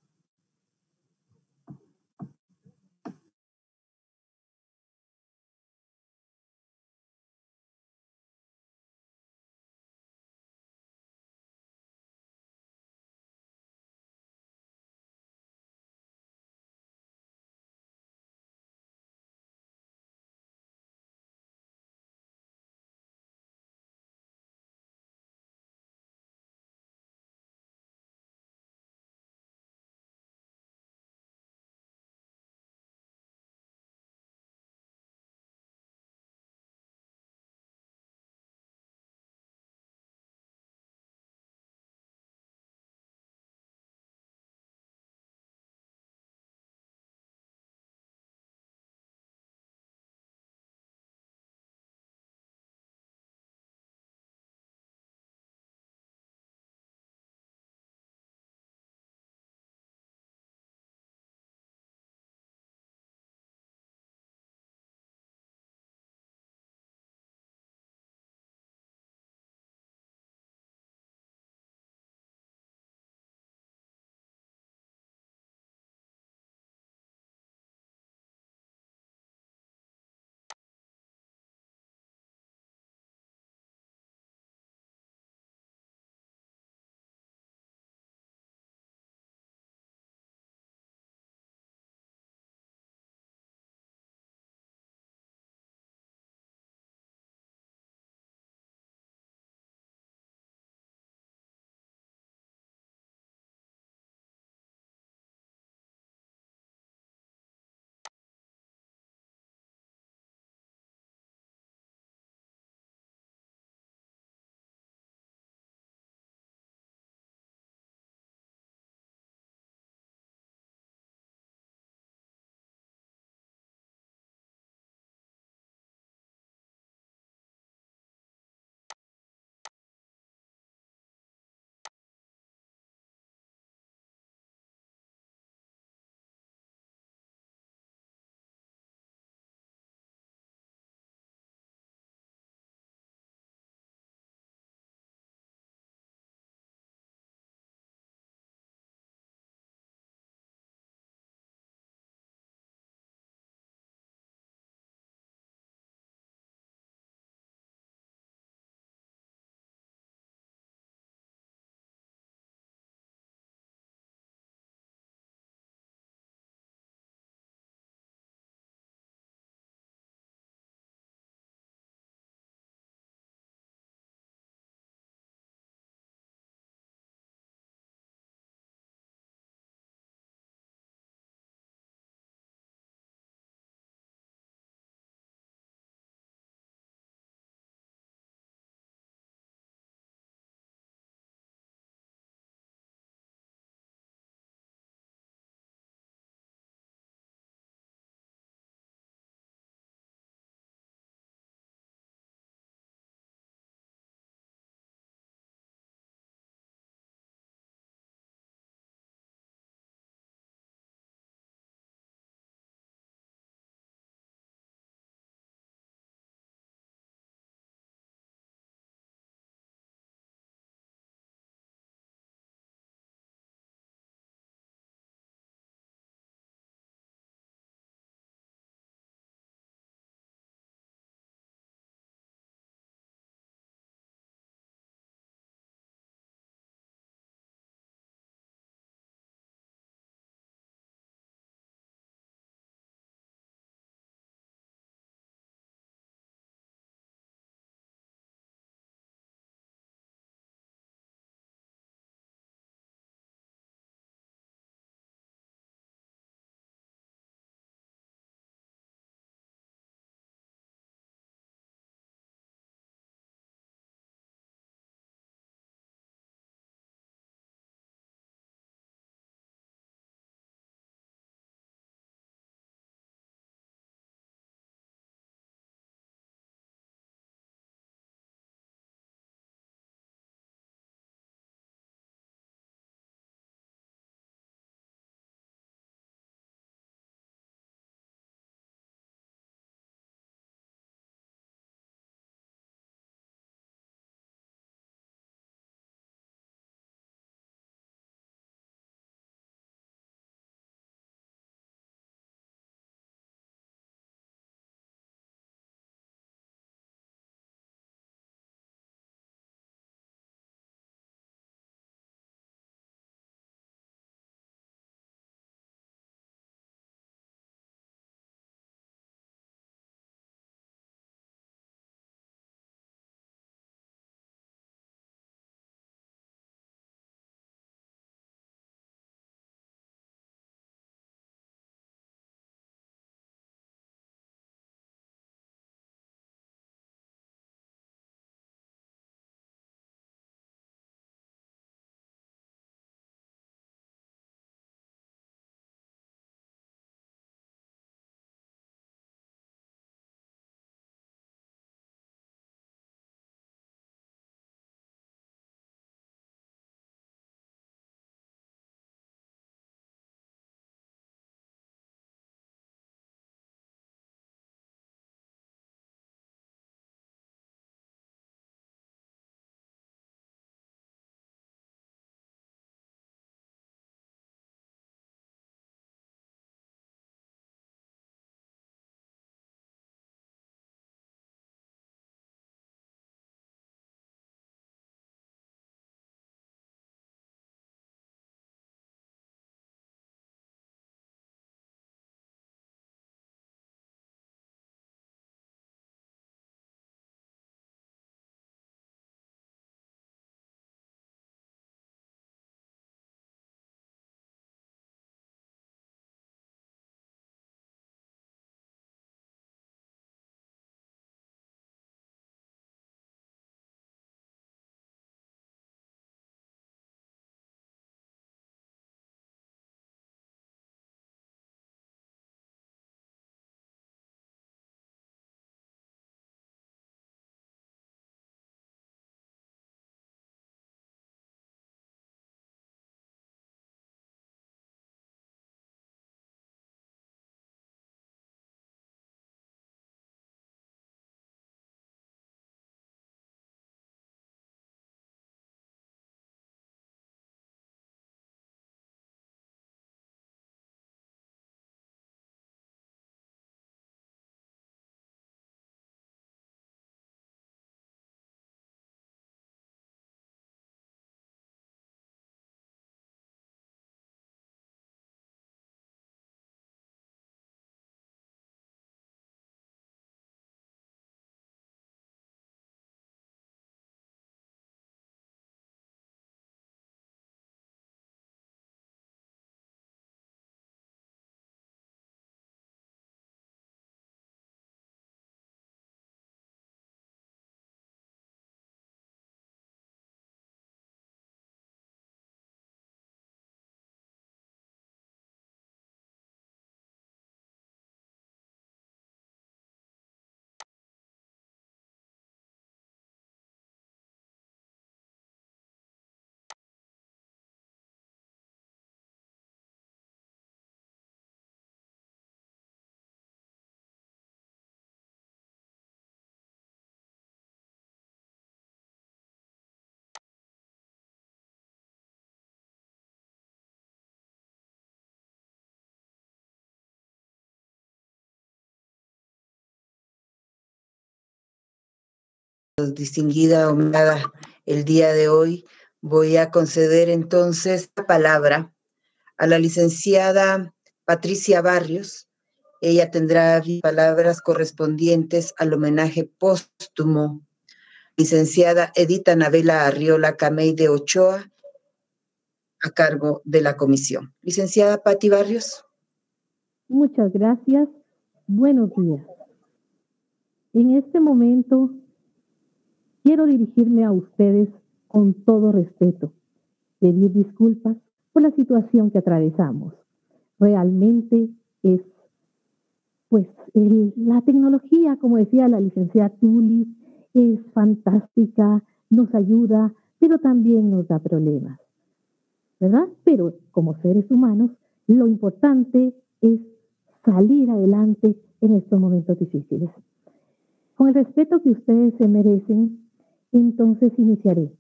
distinguida honorada el día de hoy, voy a conceder entonces la palabra a la licenciada Patricia Barrios. Ella tendrá palabras correspondientes al homenaje póstumo. Licenciada Edith Anabela Arriola Camey de Ochoa, a cargo de la comisión. Licenciada Pati Barrios. Muchas gracias. Buenos días. En este momento quiero dirigirme a ustedes con todo respeto, pedir disculpas por la situación que atravesamos. Realmente es, pues, el, la tecnología, como decía la licenciada Tuli, es fantástica, nos ayuda, pero también nos da problemas, ¿verdad? Pero como seres humanos, lo importante es salir adelante en estos momentos difíciles. Con el respeto que ustedes se merecen, entonces iniciaré.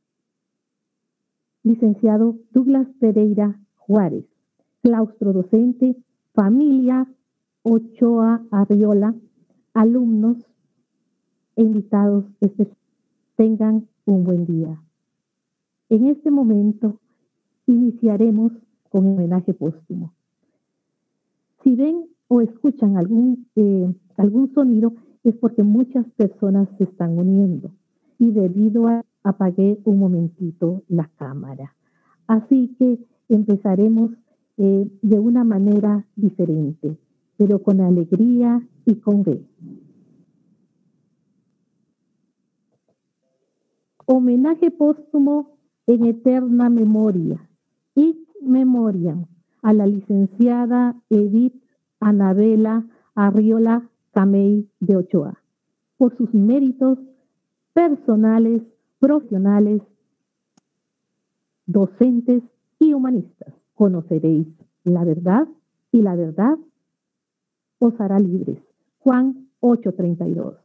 Licenciado Douglas Pereira Juárez, claustro docente, familia Ochoa Arriola, alumnos e invitados, tengan un buen día. En este momento iniciaremos con el homenaje póstumo. Si ven o escuchan algún, eh, algún sonido, es porque muchas personas se están uniendo y debido a apagué un momentito la cámara. Así que empezaremos eh, de una manera diferente, pero con alegría y con fe. Homenaje póstumo en eterna memoria y memoria a la licenciada Edith Anabela Arriola Camey de Ochoa por sus méritos personales, profesionales, docentes y humanistas. Conoceréis la verdad y la verdad os hará libres. Juan ocho treinta y dos.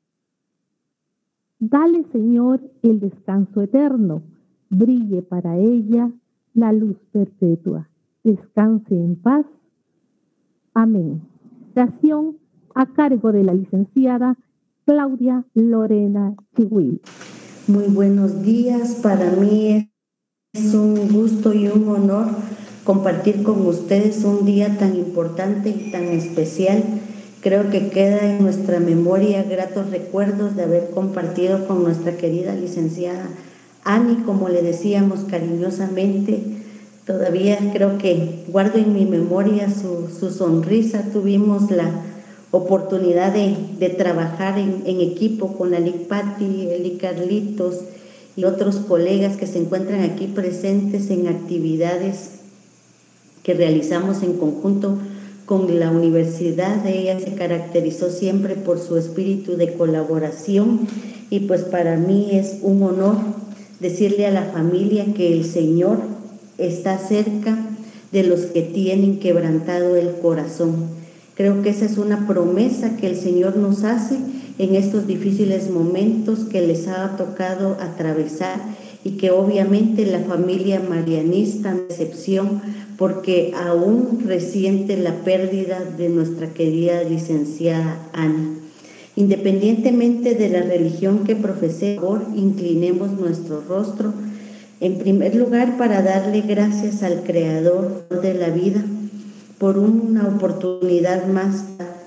Dale, Señor, el descanso eterno, brille para ella la luz perpetua. Descanse en paz. Amén. Oración a cargo de la licenciada Claudia Lorena Chihuil. Muy buenos días. Para mí es un gusto y un honor compartir con ustedes un día tan importante y tan especial. Creo que queda en nuestra memoria gratos recuerdos de haber compartido con nuestra querida licenciada Ani, como le decíamos cariñosamente. Todavía creo que guardo en mi memoria su, su sonrisa. Tuvimos la oportunidad de, de trabajar en, en equipo con la Lic Patti, el Lic Carlitos y otros colegas que se encuentran aquí presentes en actividades que realizamos en conjunto con la universidad. Ella se caracterizó siempre por su espíritu de colaboración y pues para mí es un honor decirle a la familia que el Señor está cerca de los que tienen quebrantado el corazón. Creo que esa es una promesa que el Señor nos hace en estos difíciles momentos que les ha tocado atravesar y que obviamente la familia marianista no es excepción, porque aún resiente la pérdida de nuestra querida licenciada Ana. Independientemente de la religión que profesemos, por favor, inclinemos nuestro rostro, en primer lugar para darle gracias al Creador de la vida por una oportunidad más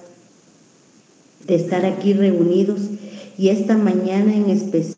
de estar aquí reunidos y esta mañana en especial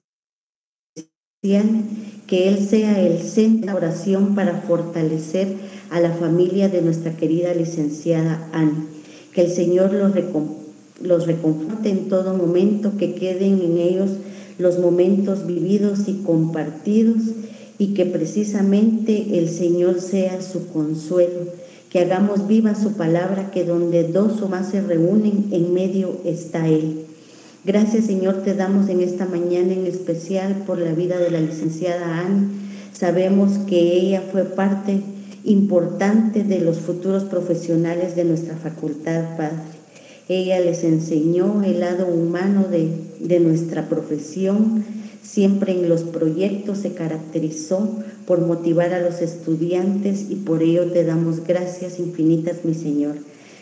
que Él sea el centro de la oración para fortalecer a la familia de nuestra querida licenciada Ana. Que el Señor los, recon, los reconforte en todo momento, que queden en ellos los momentos vividos y compartidos y que precisamente el Señor sea su consuelo, que hagamos viva su palabra, que donde dos o más se reúnen, en medio está Él. Gracias, Señor, te damos en esta mañana en especial por la vida de la licenciada Ana. Sabemos que ella fue parte importante de los futuros profesionales de nuestra facultad, Padre. Ella les enseñó el lado humano de, de nuestra profesión. Siempre en los proyectos se caracterizó por motivar a los estudiantes y por ello te damos gracias infinitas, mi Señor.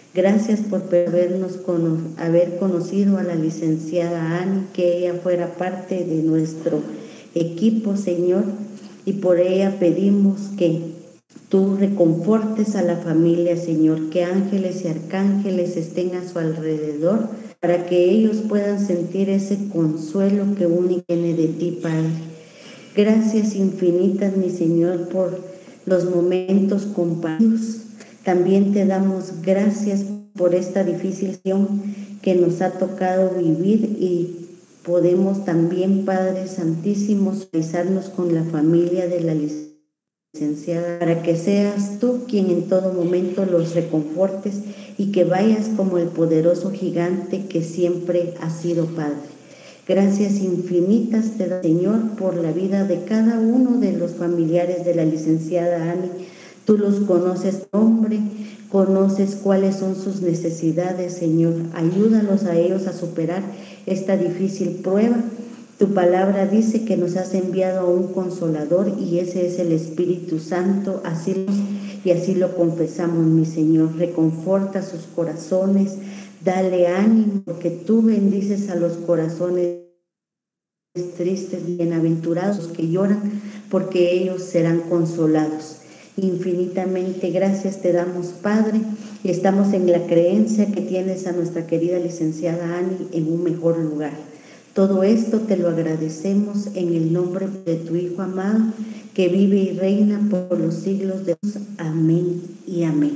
Gracias por habernos cono haber conocido a la licenciada Ani, que ella fuera parte de nuestro equipo, Señor, y por ella pedimos que tú reconfortes a la familia, Señor, que ángeles y arcángeles estén a su alrededor para que ellos puedan sentir ese consuelo que único viene de ti, Padre. Gracias infinitas, mi Señor, por los momentos compartidos. También te damos gracias por esta difícil situación que nos ha tocado vivir y podemos también, Padre Santísimo, solidarizarnos con la familia de la licenciada para que seas tú quien en todo momento los reconfortes y que vayas como el poderoso gigante que siempre ha sido, Padre. Gracias infinitas te da, Señor, por la vida de cada uno de los familiares de la licenciada Ani. Tú los conoces, hombre, conoces cuáles son sus necesidades, Señor. Ayúdalos a ellos a superar esta difícil prueba. Tu palabra dice que nos has enviado a un consolador y ese es el Espíritu Santo. Así y así lo confesamos, mi Señor. Reconforta sus corazones, dale ánimo, porque tú bendices a los corazones tristes, bienaventurados los que lloran, porque ellos serán consolados. Infinitamente gracias te damos, Padre, y estamos en la creencia que tienes a nuestra querida licenciada Ani en un mejor lugar. Todo esto te lo agradecemos en el nombre de tu Hijo amado, que vive y reina por los siglos de Dios. Amén y amén.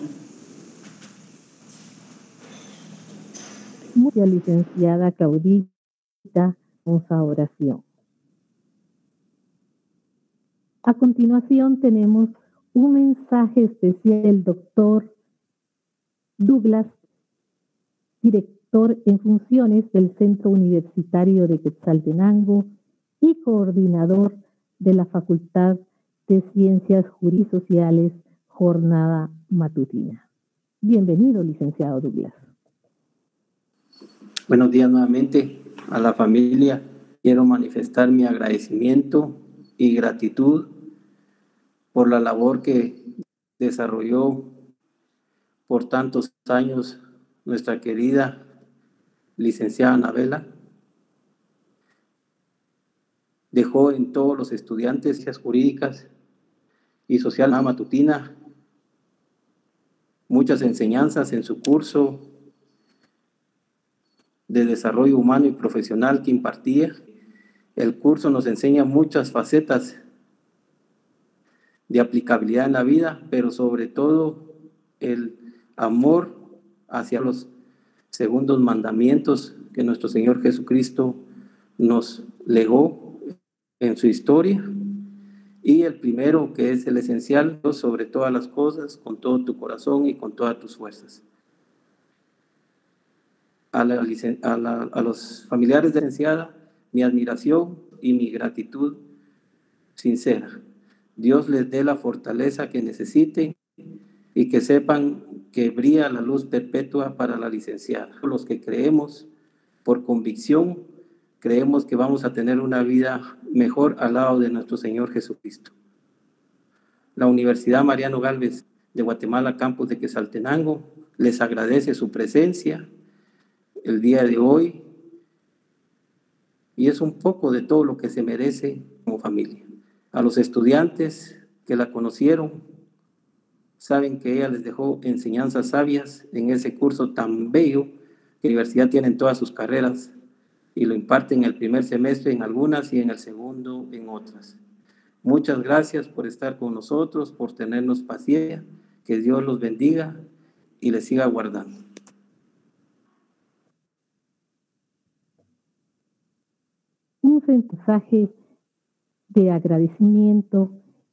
Mucha licenciada Claudita, hermosa oración. A continuación tenemos un mensaje especial del doctor Douglas, director en funciones del Centro Universitario de Quetzaltenango y coordinador de la Facultad de Ciencias Jurídicas y Sociales, jornada matutina. Bienvenido, licenciado Douglas. Buenos días nuevamente a la familia. Quiero manifestar mi agradecimiento y gratitud por la labor que desarrolló por tantos años nuestra querida licenciada Anabela. Dejó en todos los estudiantes ciencias jurídicas y social matutina muchas enseñanzas en su curso de desarrollo humano y profesional que impartía. El curso nos enseña muchas facetas de aplicabilidad en la vida, pero sobre todo el amor hacia los segundos mandamientos que nuestro Señor Jesucristo nos legó en su historia, y el primero, que es el esencial, sobre todas las cosas, con todo tu corazón y con todas tus fuerzas. A, la, a, la, a los familiares de la licenciada, mi admiración y mi gratitud sincera. Dios les dé la fortaleza que necesiten y que sepan que brilla la luz perpetua para la licenciada. Los que creemos por convicción, creemos que vamos a tener una vida mejor al lado de nuestro Señor Jesucristo. La Universidad Mariano Gálvez de Guatemala, campus de Quetzaltenango, les agradece su presencia el día de hoy, y es un poco de todo lo que se merece como familia. A los estudiantes que la conocieron, saben que ella les dejó enseñanzas sabias en ese curso tan bello que la universidad tiene en todas sus carreras, y lo imparte en el primer semestre en algunas y en el segundo en otras. Muchas gracias por estar con nosotros, por tenernos paciencia. Que Dios los bendiga y les siga guardando. Un mensaje de agradecimiento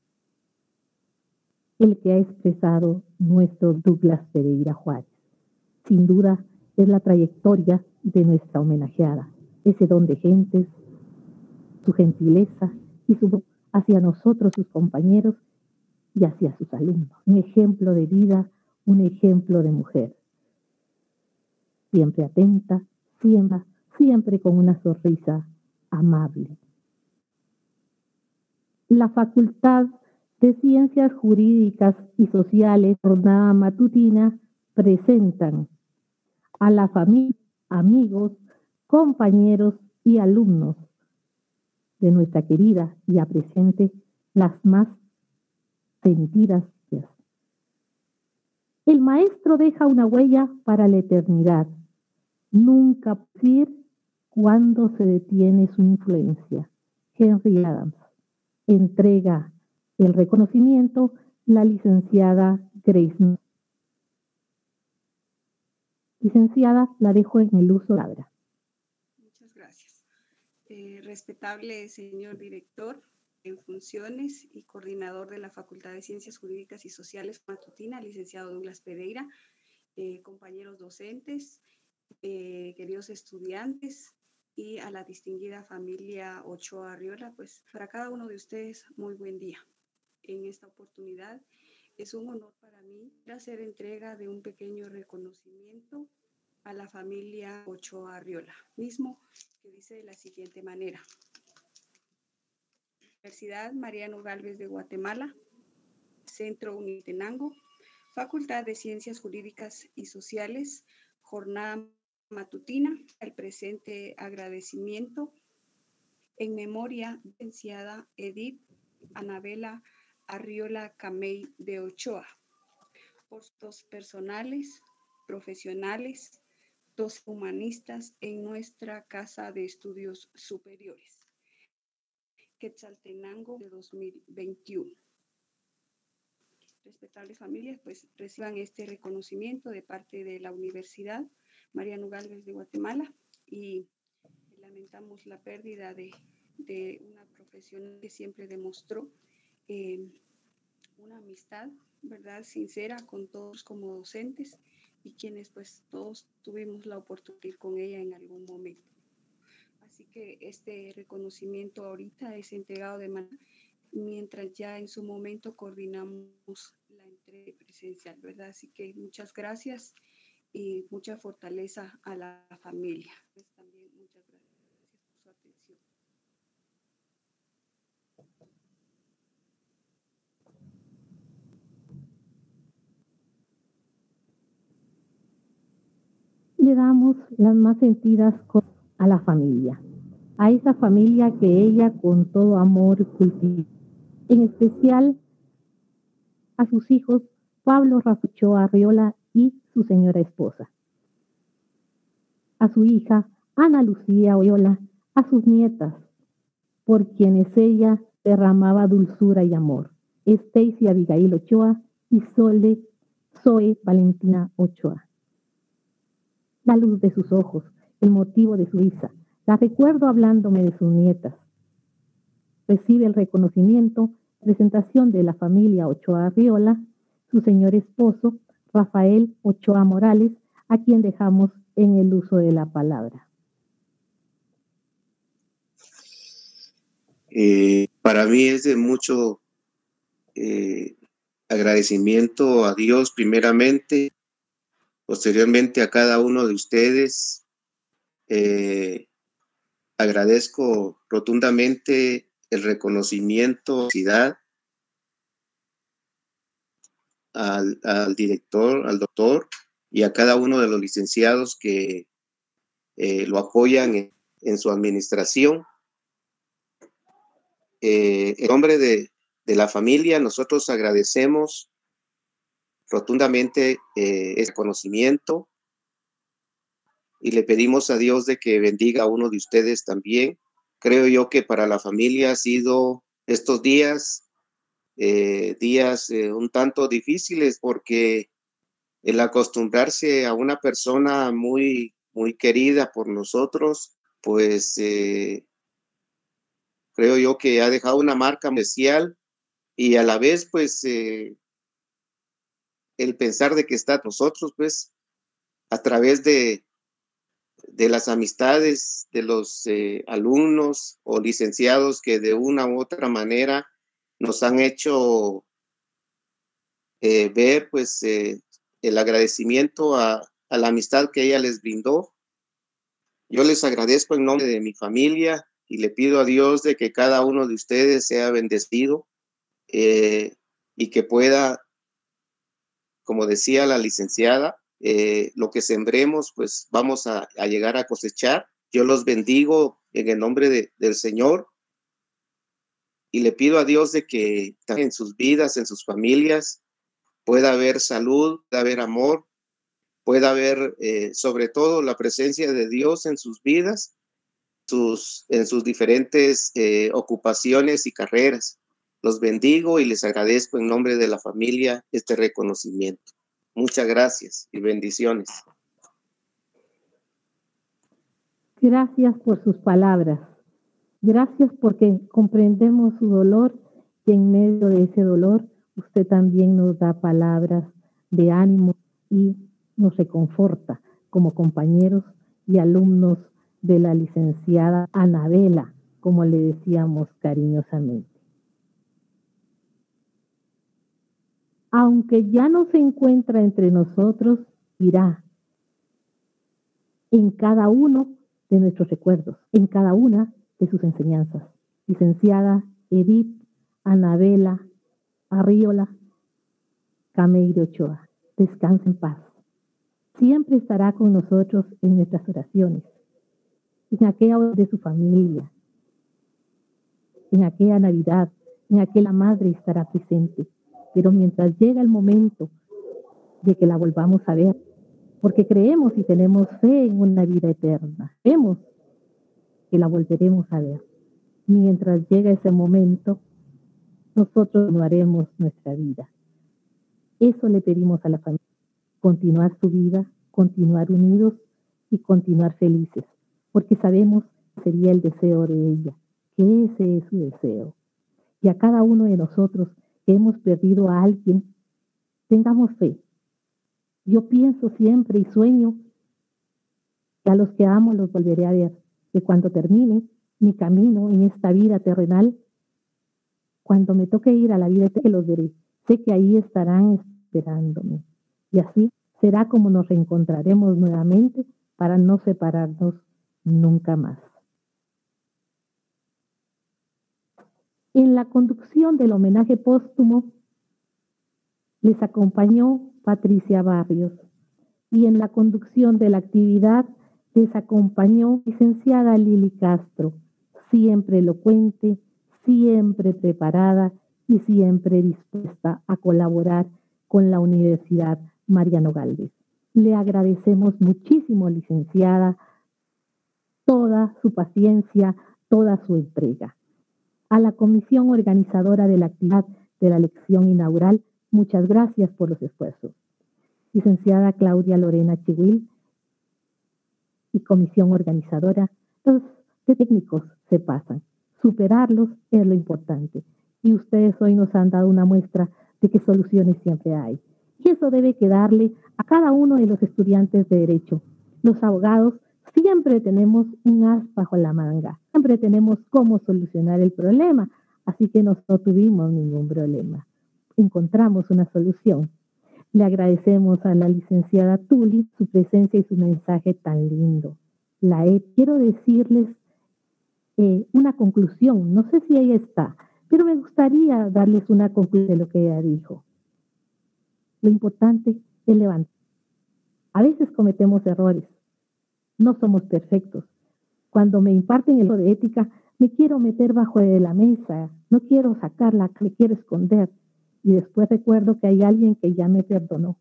el que ha expresado nuestro Douglas Pereira Juárez. Sin duda es la trayectoria de nuestra homenajeada, ese don de gentes, su gentileza y su hacia nosotros, sus compañeros, y hacia sus alumnos. Un ejemplo de vida, un ejemplo de mujer. Siempre atenta, siempre, siempre con una sonrisa amable. La Facultad de Ciencias Jurídicas y Sociales, jornada matutina, presentan a la familia, amigos, compañeros y alumnos de nuestra querida y apreciante, las más sentidas gracias. El maestro deja una huella para la eternidad. Nunca decir cuándo se detiene su influencia. Henry Adams. Entrega el reconocimiento la licenciada Grace. Licenciada, la dejo en el uso de la palabra. Muchas gracias. Eh, respetable señor director en funciones y coordinador de la Facultad de Ciencias Jurídicas y Sociales Matutina, licenciado Douglas Pereira, eh, compañeros docentes, eh, queridos estudiantes y a la distinguida familia Ochoa Arriola, pues para cada uno de ustedes muy buen día. En esta oportunidad es un honor para mí hacer entrega de un pequeño reconocimiento a la familia Ochoa Arriola, mismo que dice de la siguiente manera. Universidad Mariano Gálvez de Guatemala, Centro Unitenango, Facultad de Ciencias Jurídicas y Sociales, jornada matutina, el presente agradecimiento en memoria de la licenciada Edith Anabela Arriola Camey de Ochoa, por sus personales, profesionales, dos humanistas en nuestra Casa de Estudios Superiores, Quetzaltenango de dos mil veintiuno. Respetables familias, pues reciban este reconocimiento de parte de la Universidad Mariano Gálvez de Guatemala y lamentamos la pérdida de, de una profesional que siempre demostró eh, una amistad, ¿verdad?, sincera con todos como docentes y quienes pues todos tuvimos la oportunidad de ir con ella en algún momento. Así que este reconocimiento ahorita es entregado de manera, mientras ya en su momento coordinamos la entrega presencial, ¿verdad? Así que muchas gracias y mucha fortaleza a la familia. Pues también muchas gracias por su atención. Le damos las más sentidas cosas a la familia, a esa familia que ella con todo amor cultiva, en especial a sus hijos Pablo Ochoa Arriola y su señora esposa, a su hija Ana Lucía Oyola, a sus nietas, por quienes ella derramaba dulzura y amor, Stacy Abigail Ochoa y Sole, Zoe Valentina Ochoa. La luz de sus ojos, el motivo de su risa, la recuerdo hablándome de sus nietas. Recibe el reconocimiento, presentación de la familia Ochoa Arriola, su señor esposo, Rafael Ochoa Morales, a quien dejamos en el uso de la palabra. Eh, para mí es de mucho eh, agradecimiento a Dios primeramente, posteriormente a cada uno de ustedes. Eh, agradezco rotundamente el reconocimiento al, al director, al doctor y a cada uno de los licenciados que eh, lo apoyan en, en su administración. Eh, en nombre de, de la familia, nosotros agradecemos rotundamente eh, ese conocimiento y le pedimos a Dios de que bendiga a uno de ustedes también. Creo yo que para la familia ha sido estos días, eh, días eh, un tanto difíciles, porque el acostumbrarse a una persona muy, muy querida por nosotros, pues eh, creo yo que ha dejado una marca especial y a la vez, pues, eh, el pensar de que está con nosotros, pues, a través de, de las amistades de los eh, alumnos o licenciados que de una u otra manera nos han hecho eh, ver, pues, eh, el agradecimiento a, a la amistad que ella les brindó. Yo les agradezco en nombre de mi familia y le pido a Dios de que cada uno de ustedes sea bendecido eh, y que pueda, como decía la licenciada, eh, lo que sembremos, pues vamos a, a llegar a cosechar. Yo los bendigo en el nombre de, del Señor y le pido a Dios de que en sus vidas, en sus familias, pueda haber salud, pueda haber amor, pueda haber eh, sobre todo la presencia de Dios en sus vidas, sus, en sus diferentes eh, ocupaciones y carreras. Los bendigo y les agradezco en nombre de la familia este reconocimiento. Muchas gracias y bendiciones. Gracias por sus palabras. Gracias porque comprendemos su dolor y en medio de ese dolor usted también nos da palabras de ánimo y nos reconforta como compañeros y alumnos de la licenciada Anabela, como le decíamos cariñosamente. Aunque ya no se encuentra entre nosotros, irá en cada uno de nuestros recuerdos, en cada una de sus enseñanzas. Licenciada Edith Anabela Arriola Cameiro Ochoa, descanse en paz. Siempre estará con nosotros en nuestras oraciones, en aquella hora de su familia, en aquella Navidad, en aquella madre estará presente. Pero mientras llega el momento de que la volvamos a ver, porque creemos y tenemos fe en una vida eterna, creemos que la volveremos a ver. Mientras llega ese momento, nosotros no haremos nuestra vida. Eso le pedimos a la familia, continuar su vida, continuar unidos y continuar felices, porque sabemos que sería el deseo de ella, que ese es su deseo. Y a cada uno de nosotros que hemos perdido a alguien, tengamos fe. Yo pienso siempre y sueño que a los que amo los volveré a ver, que cuando termine mi camino en esta vida terrenal, cuando me toque ir a la vida eterna, los veré. Sé que ahí estarán esperándome. Y así será como nos reencontraremos nuevamente para no separarnos nunca más. En la conducción del homenaje póstumo les acompañó Patricia Barrios y en la conducción de la actividad les acompañó licenciada Lili Castro, siempre elocuente, siempre preparada y siempre dispuesta a colaborar con la Universidad Mariano Gálvez. Le agradecemos muchísimo, licenciada, toda su paciencia, toda su entrega. A la comisión organizadora de la actividad de la lección inaugural, muchas gracias por los esfuerzos. Licenciada Claudia Lorena Chihuil y comisión organizadora, los técnicos se pasan. Superarlos es lo importante. Y ustedes hoy nos han dado una muestra de que soluciones siempre hay. Y eso debe quedarle a cada uno de los estudiantes de Derecho. Los abogados siempre tenemos un as bajo la manga. Siempre tenemos cómo solucionar el problema. Así que no, no tuvimos ningún problema. Encontramos una solución. Le agradecemos a la licenciada Tuli su presencia y su mensaje tan lindo. La he, quiero decirles eh, una conclusión. No sé si ella está, pero me gustaría darles una conclusión de lo que ella dijo. Lo importante es levantar. A veces cometemos errores. No somos perfectos. Cuando me imparten el de ética, me quiero meter bajo de la mesa. No quiero sacarla, me quiero esconder. Y después recuerdo que hay alguien que ya me perdonó.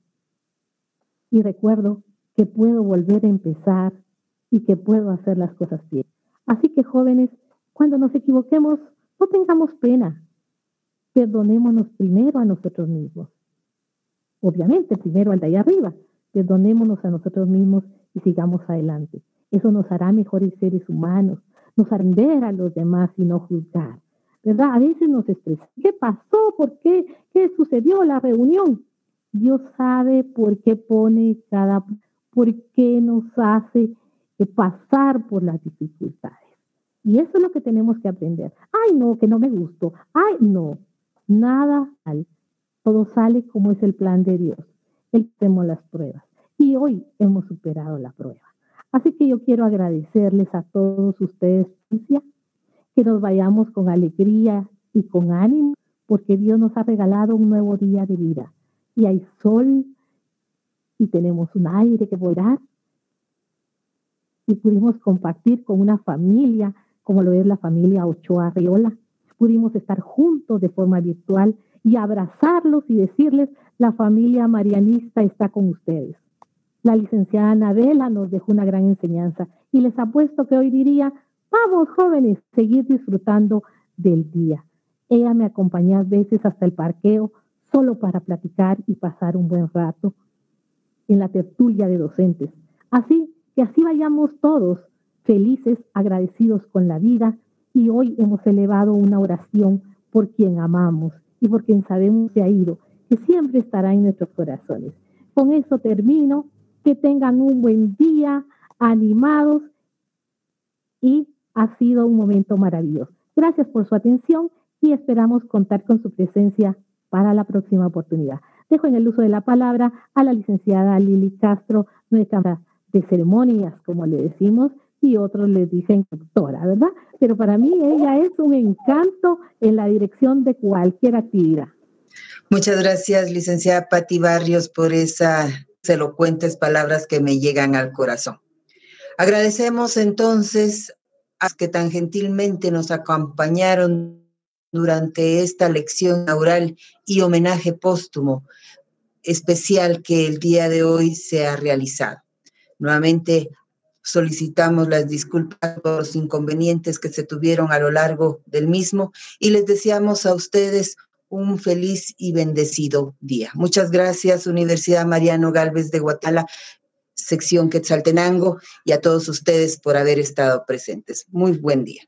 Y recuerdo que puedo volver a empezar y que puedo hacer las cosas bien. Así que jóvenes, cuando nos equivoquemos, no tengamos pena. Perdonémonos primero a nosotros mismos. Obviamente, primero al de allá arriba. Perdonémonos a nosotros mismos y sigamos adelante. Eso nos hará mejores seres humanos, nos hará ver a los demás y no juzgar. ¿Verdad? A veces nos estresamos. ¿Qué pasó? ¿Por qué? ¿Qué sucedió la reunión? Dios sabe por qué pone cada, por qué nos hace pasar por las dificultades. Y eso es lo que tenemos que aprender. Ay, no, que no me gustó. Ay, no. Nada mal. Todo sale como es el plan de Dios. Él tenemos las pruebas. Y hoy hemos superado la prueba. Así que yo quiero agradecerles a todos ustedes que nos vayamos con alegría y con ánimo, porque Dios nos ha regalado un nuevo día de vida. Y hay sol y tenemos un aire que volar. Y pudimos compartir con una familia, como lo es la familia Ochoa Arriola. Pudimos estar juntos de forma virtual y abrazarlos y decirles, la familia marianista está con ustedes. La licenciada Anabela nos dejó una gran enseñanza y les apuesto que hoy diría, vamos jóvenes, seguir disfrutando del día. Ella me acompañó a veces hasta el parqueo solo para platicar y pasar un buen rato en la tertulia de docentes. Así que así vayamos todos felices, agradecidos con la vida, y hoy hemos elevado una oración por quien amamos y por quien sabemos se ha ido, que siempre estará en nuestros corazones. Con eso termino. Que tengan un buen día, animados, y ha sido un momento maravilloso. Gracias por su atención y esperamos contar con su presencia para la próxima oportunidad. Dejo en el uso de la palabra a la licenciada Lili Castro, nuestra de ceremonias, como le decimos, y otros les dicen doctora, ¿verdad? Pero para mí ella es un encanto en la dirección de cualquier actividad. Muchas gracias, licenciada Patti Barrios, por esas elocuentes palabras que me llegan al corazón. Agradecemos entonces a los que tan gentilmente nos acompañaron durante esta lección inaugural y homenaje póstumo especial que el día de hoy se ha realizado. Nuevamente solicitamos las disculpas por los inconvenientes que se tuvieron a lo largo del mismo y les deseamos a ustedes un feliz y bendecido día. Muchas gracias, Universidad Mariano Gálvez de Guatemala, sección Quetzaltenango, y a todos ustedes por haber estado presentes. Muy buen día.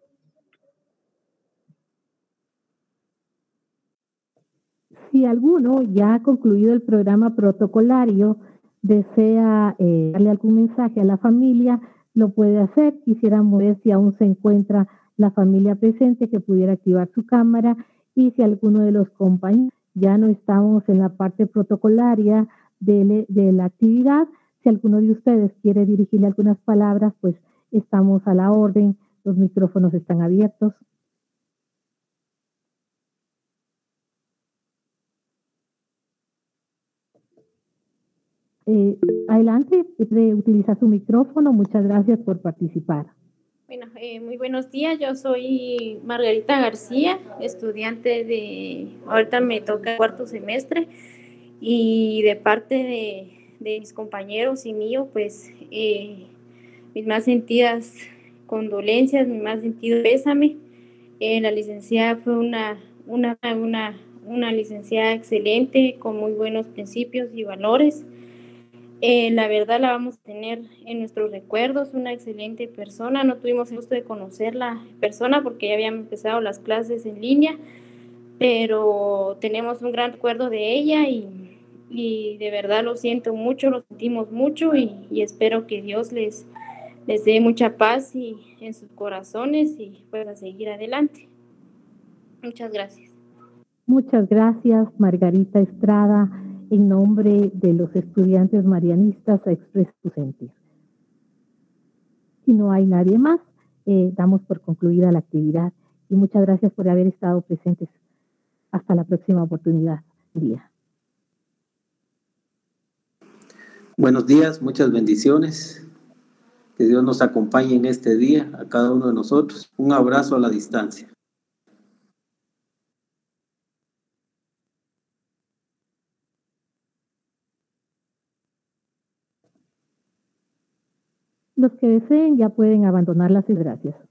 Si alguno ya ha concluido el programa protocolario, desea eh, darle algún mensaje a la familia, lo puede hacer. Quisiéramos ver si aún se encuentra la familia presente, que pudiera activar su cámara, y si alguno de los compañeros, ya no estamos en la parte protocolaria de, de la actividad, si alguno de ustedes quiere dirigirle algunas palabras, pues estamos a la orden, los micrófonos están abiertos. Eh, adelante, puede utilizar su micrófono. Muchas gracias por participar. Bueno, eh, muy buenos días. Yo soy Margarita García, estudiante de, ahorita me toca cuarto semestre, y de parte de, de mis compañeros y mío, pues eh, mis más sentidas condolencias, mi más sentido pésame. Eh, la licenciada fue una, una, una, una licenciada excelente, con muy buenos principios y valores. Eh, la verdad la vamos a tener en nuestros recuerdos, una excelente persona. No tuvimos el gusto de conocerla en persona porque ya habían empezado las clases en línea, pero tenemos un gran recuerdo de ella y, y de verdad lo siento mucho, lo sentimos mucho, y, y espero que Dios les, les dé mucha paz y, en sus corazones, y pueda seguir adelante. Muchas gracias. Muchas gracias, Margarita Estrada. En nombre de los estudiantes marianistas, expresa su sentir. Si no hay nadie más, eh, damos por concluida la actividad, y muchas gracias por haber estado presentes. Hasta la próxima oportunidad. Día. Buenos días, muchas bendiciones. Que Dios nos acompañe en este día, a cada uno de nosotros. Un abrazo a la distancia. Los que deseen ya pueden abandonar las gracias.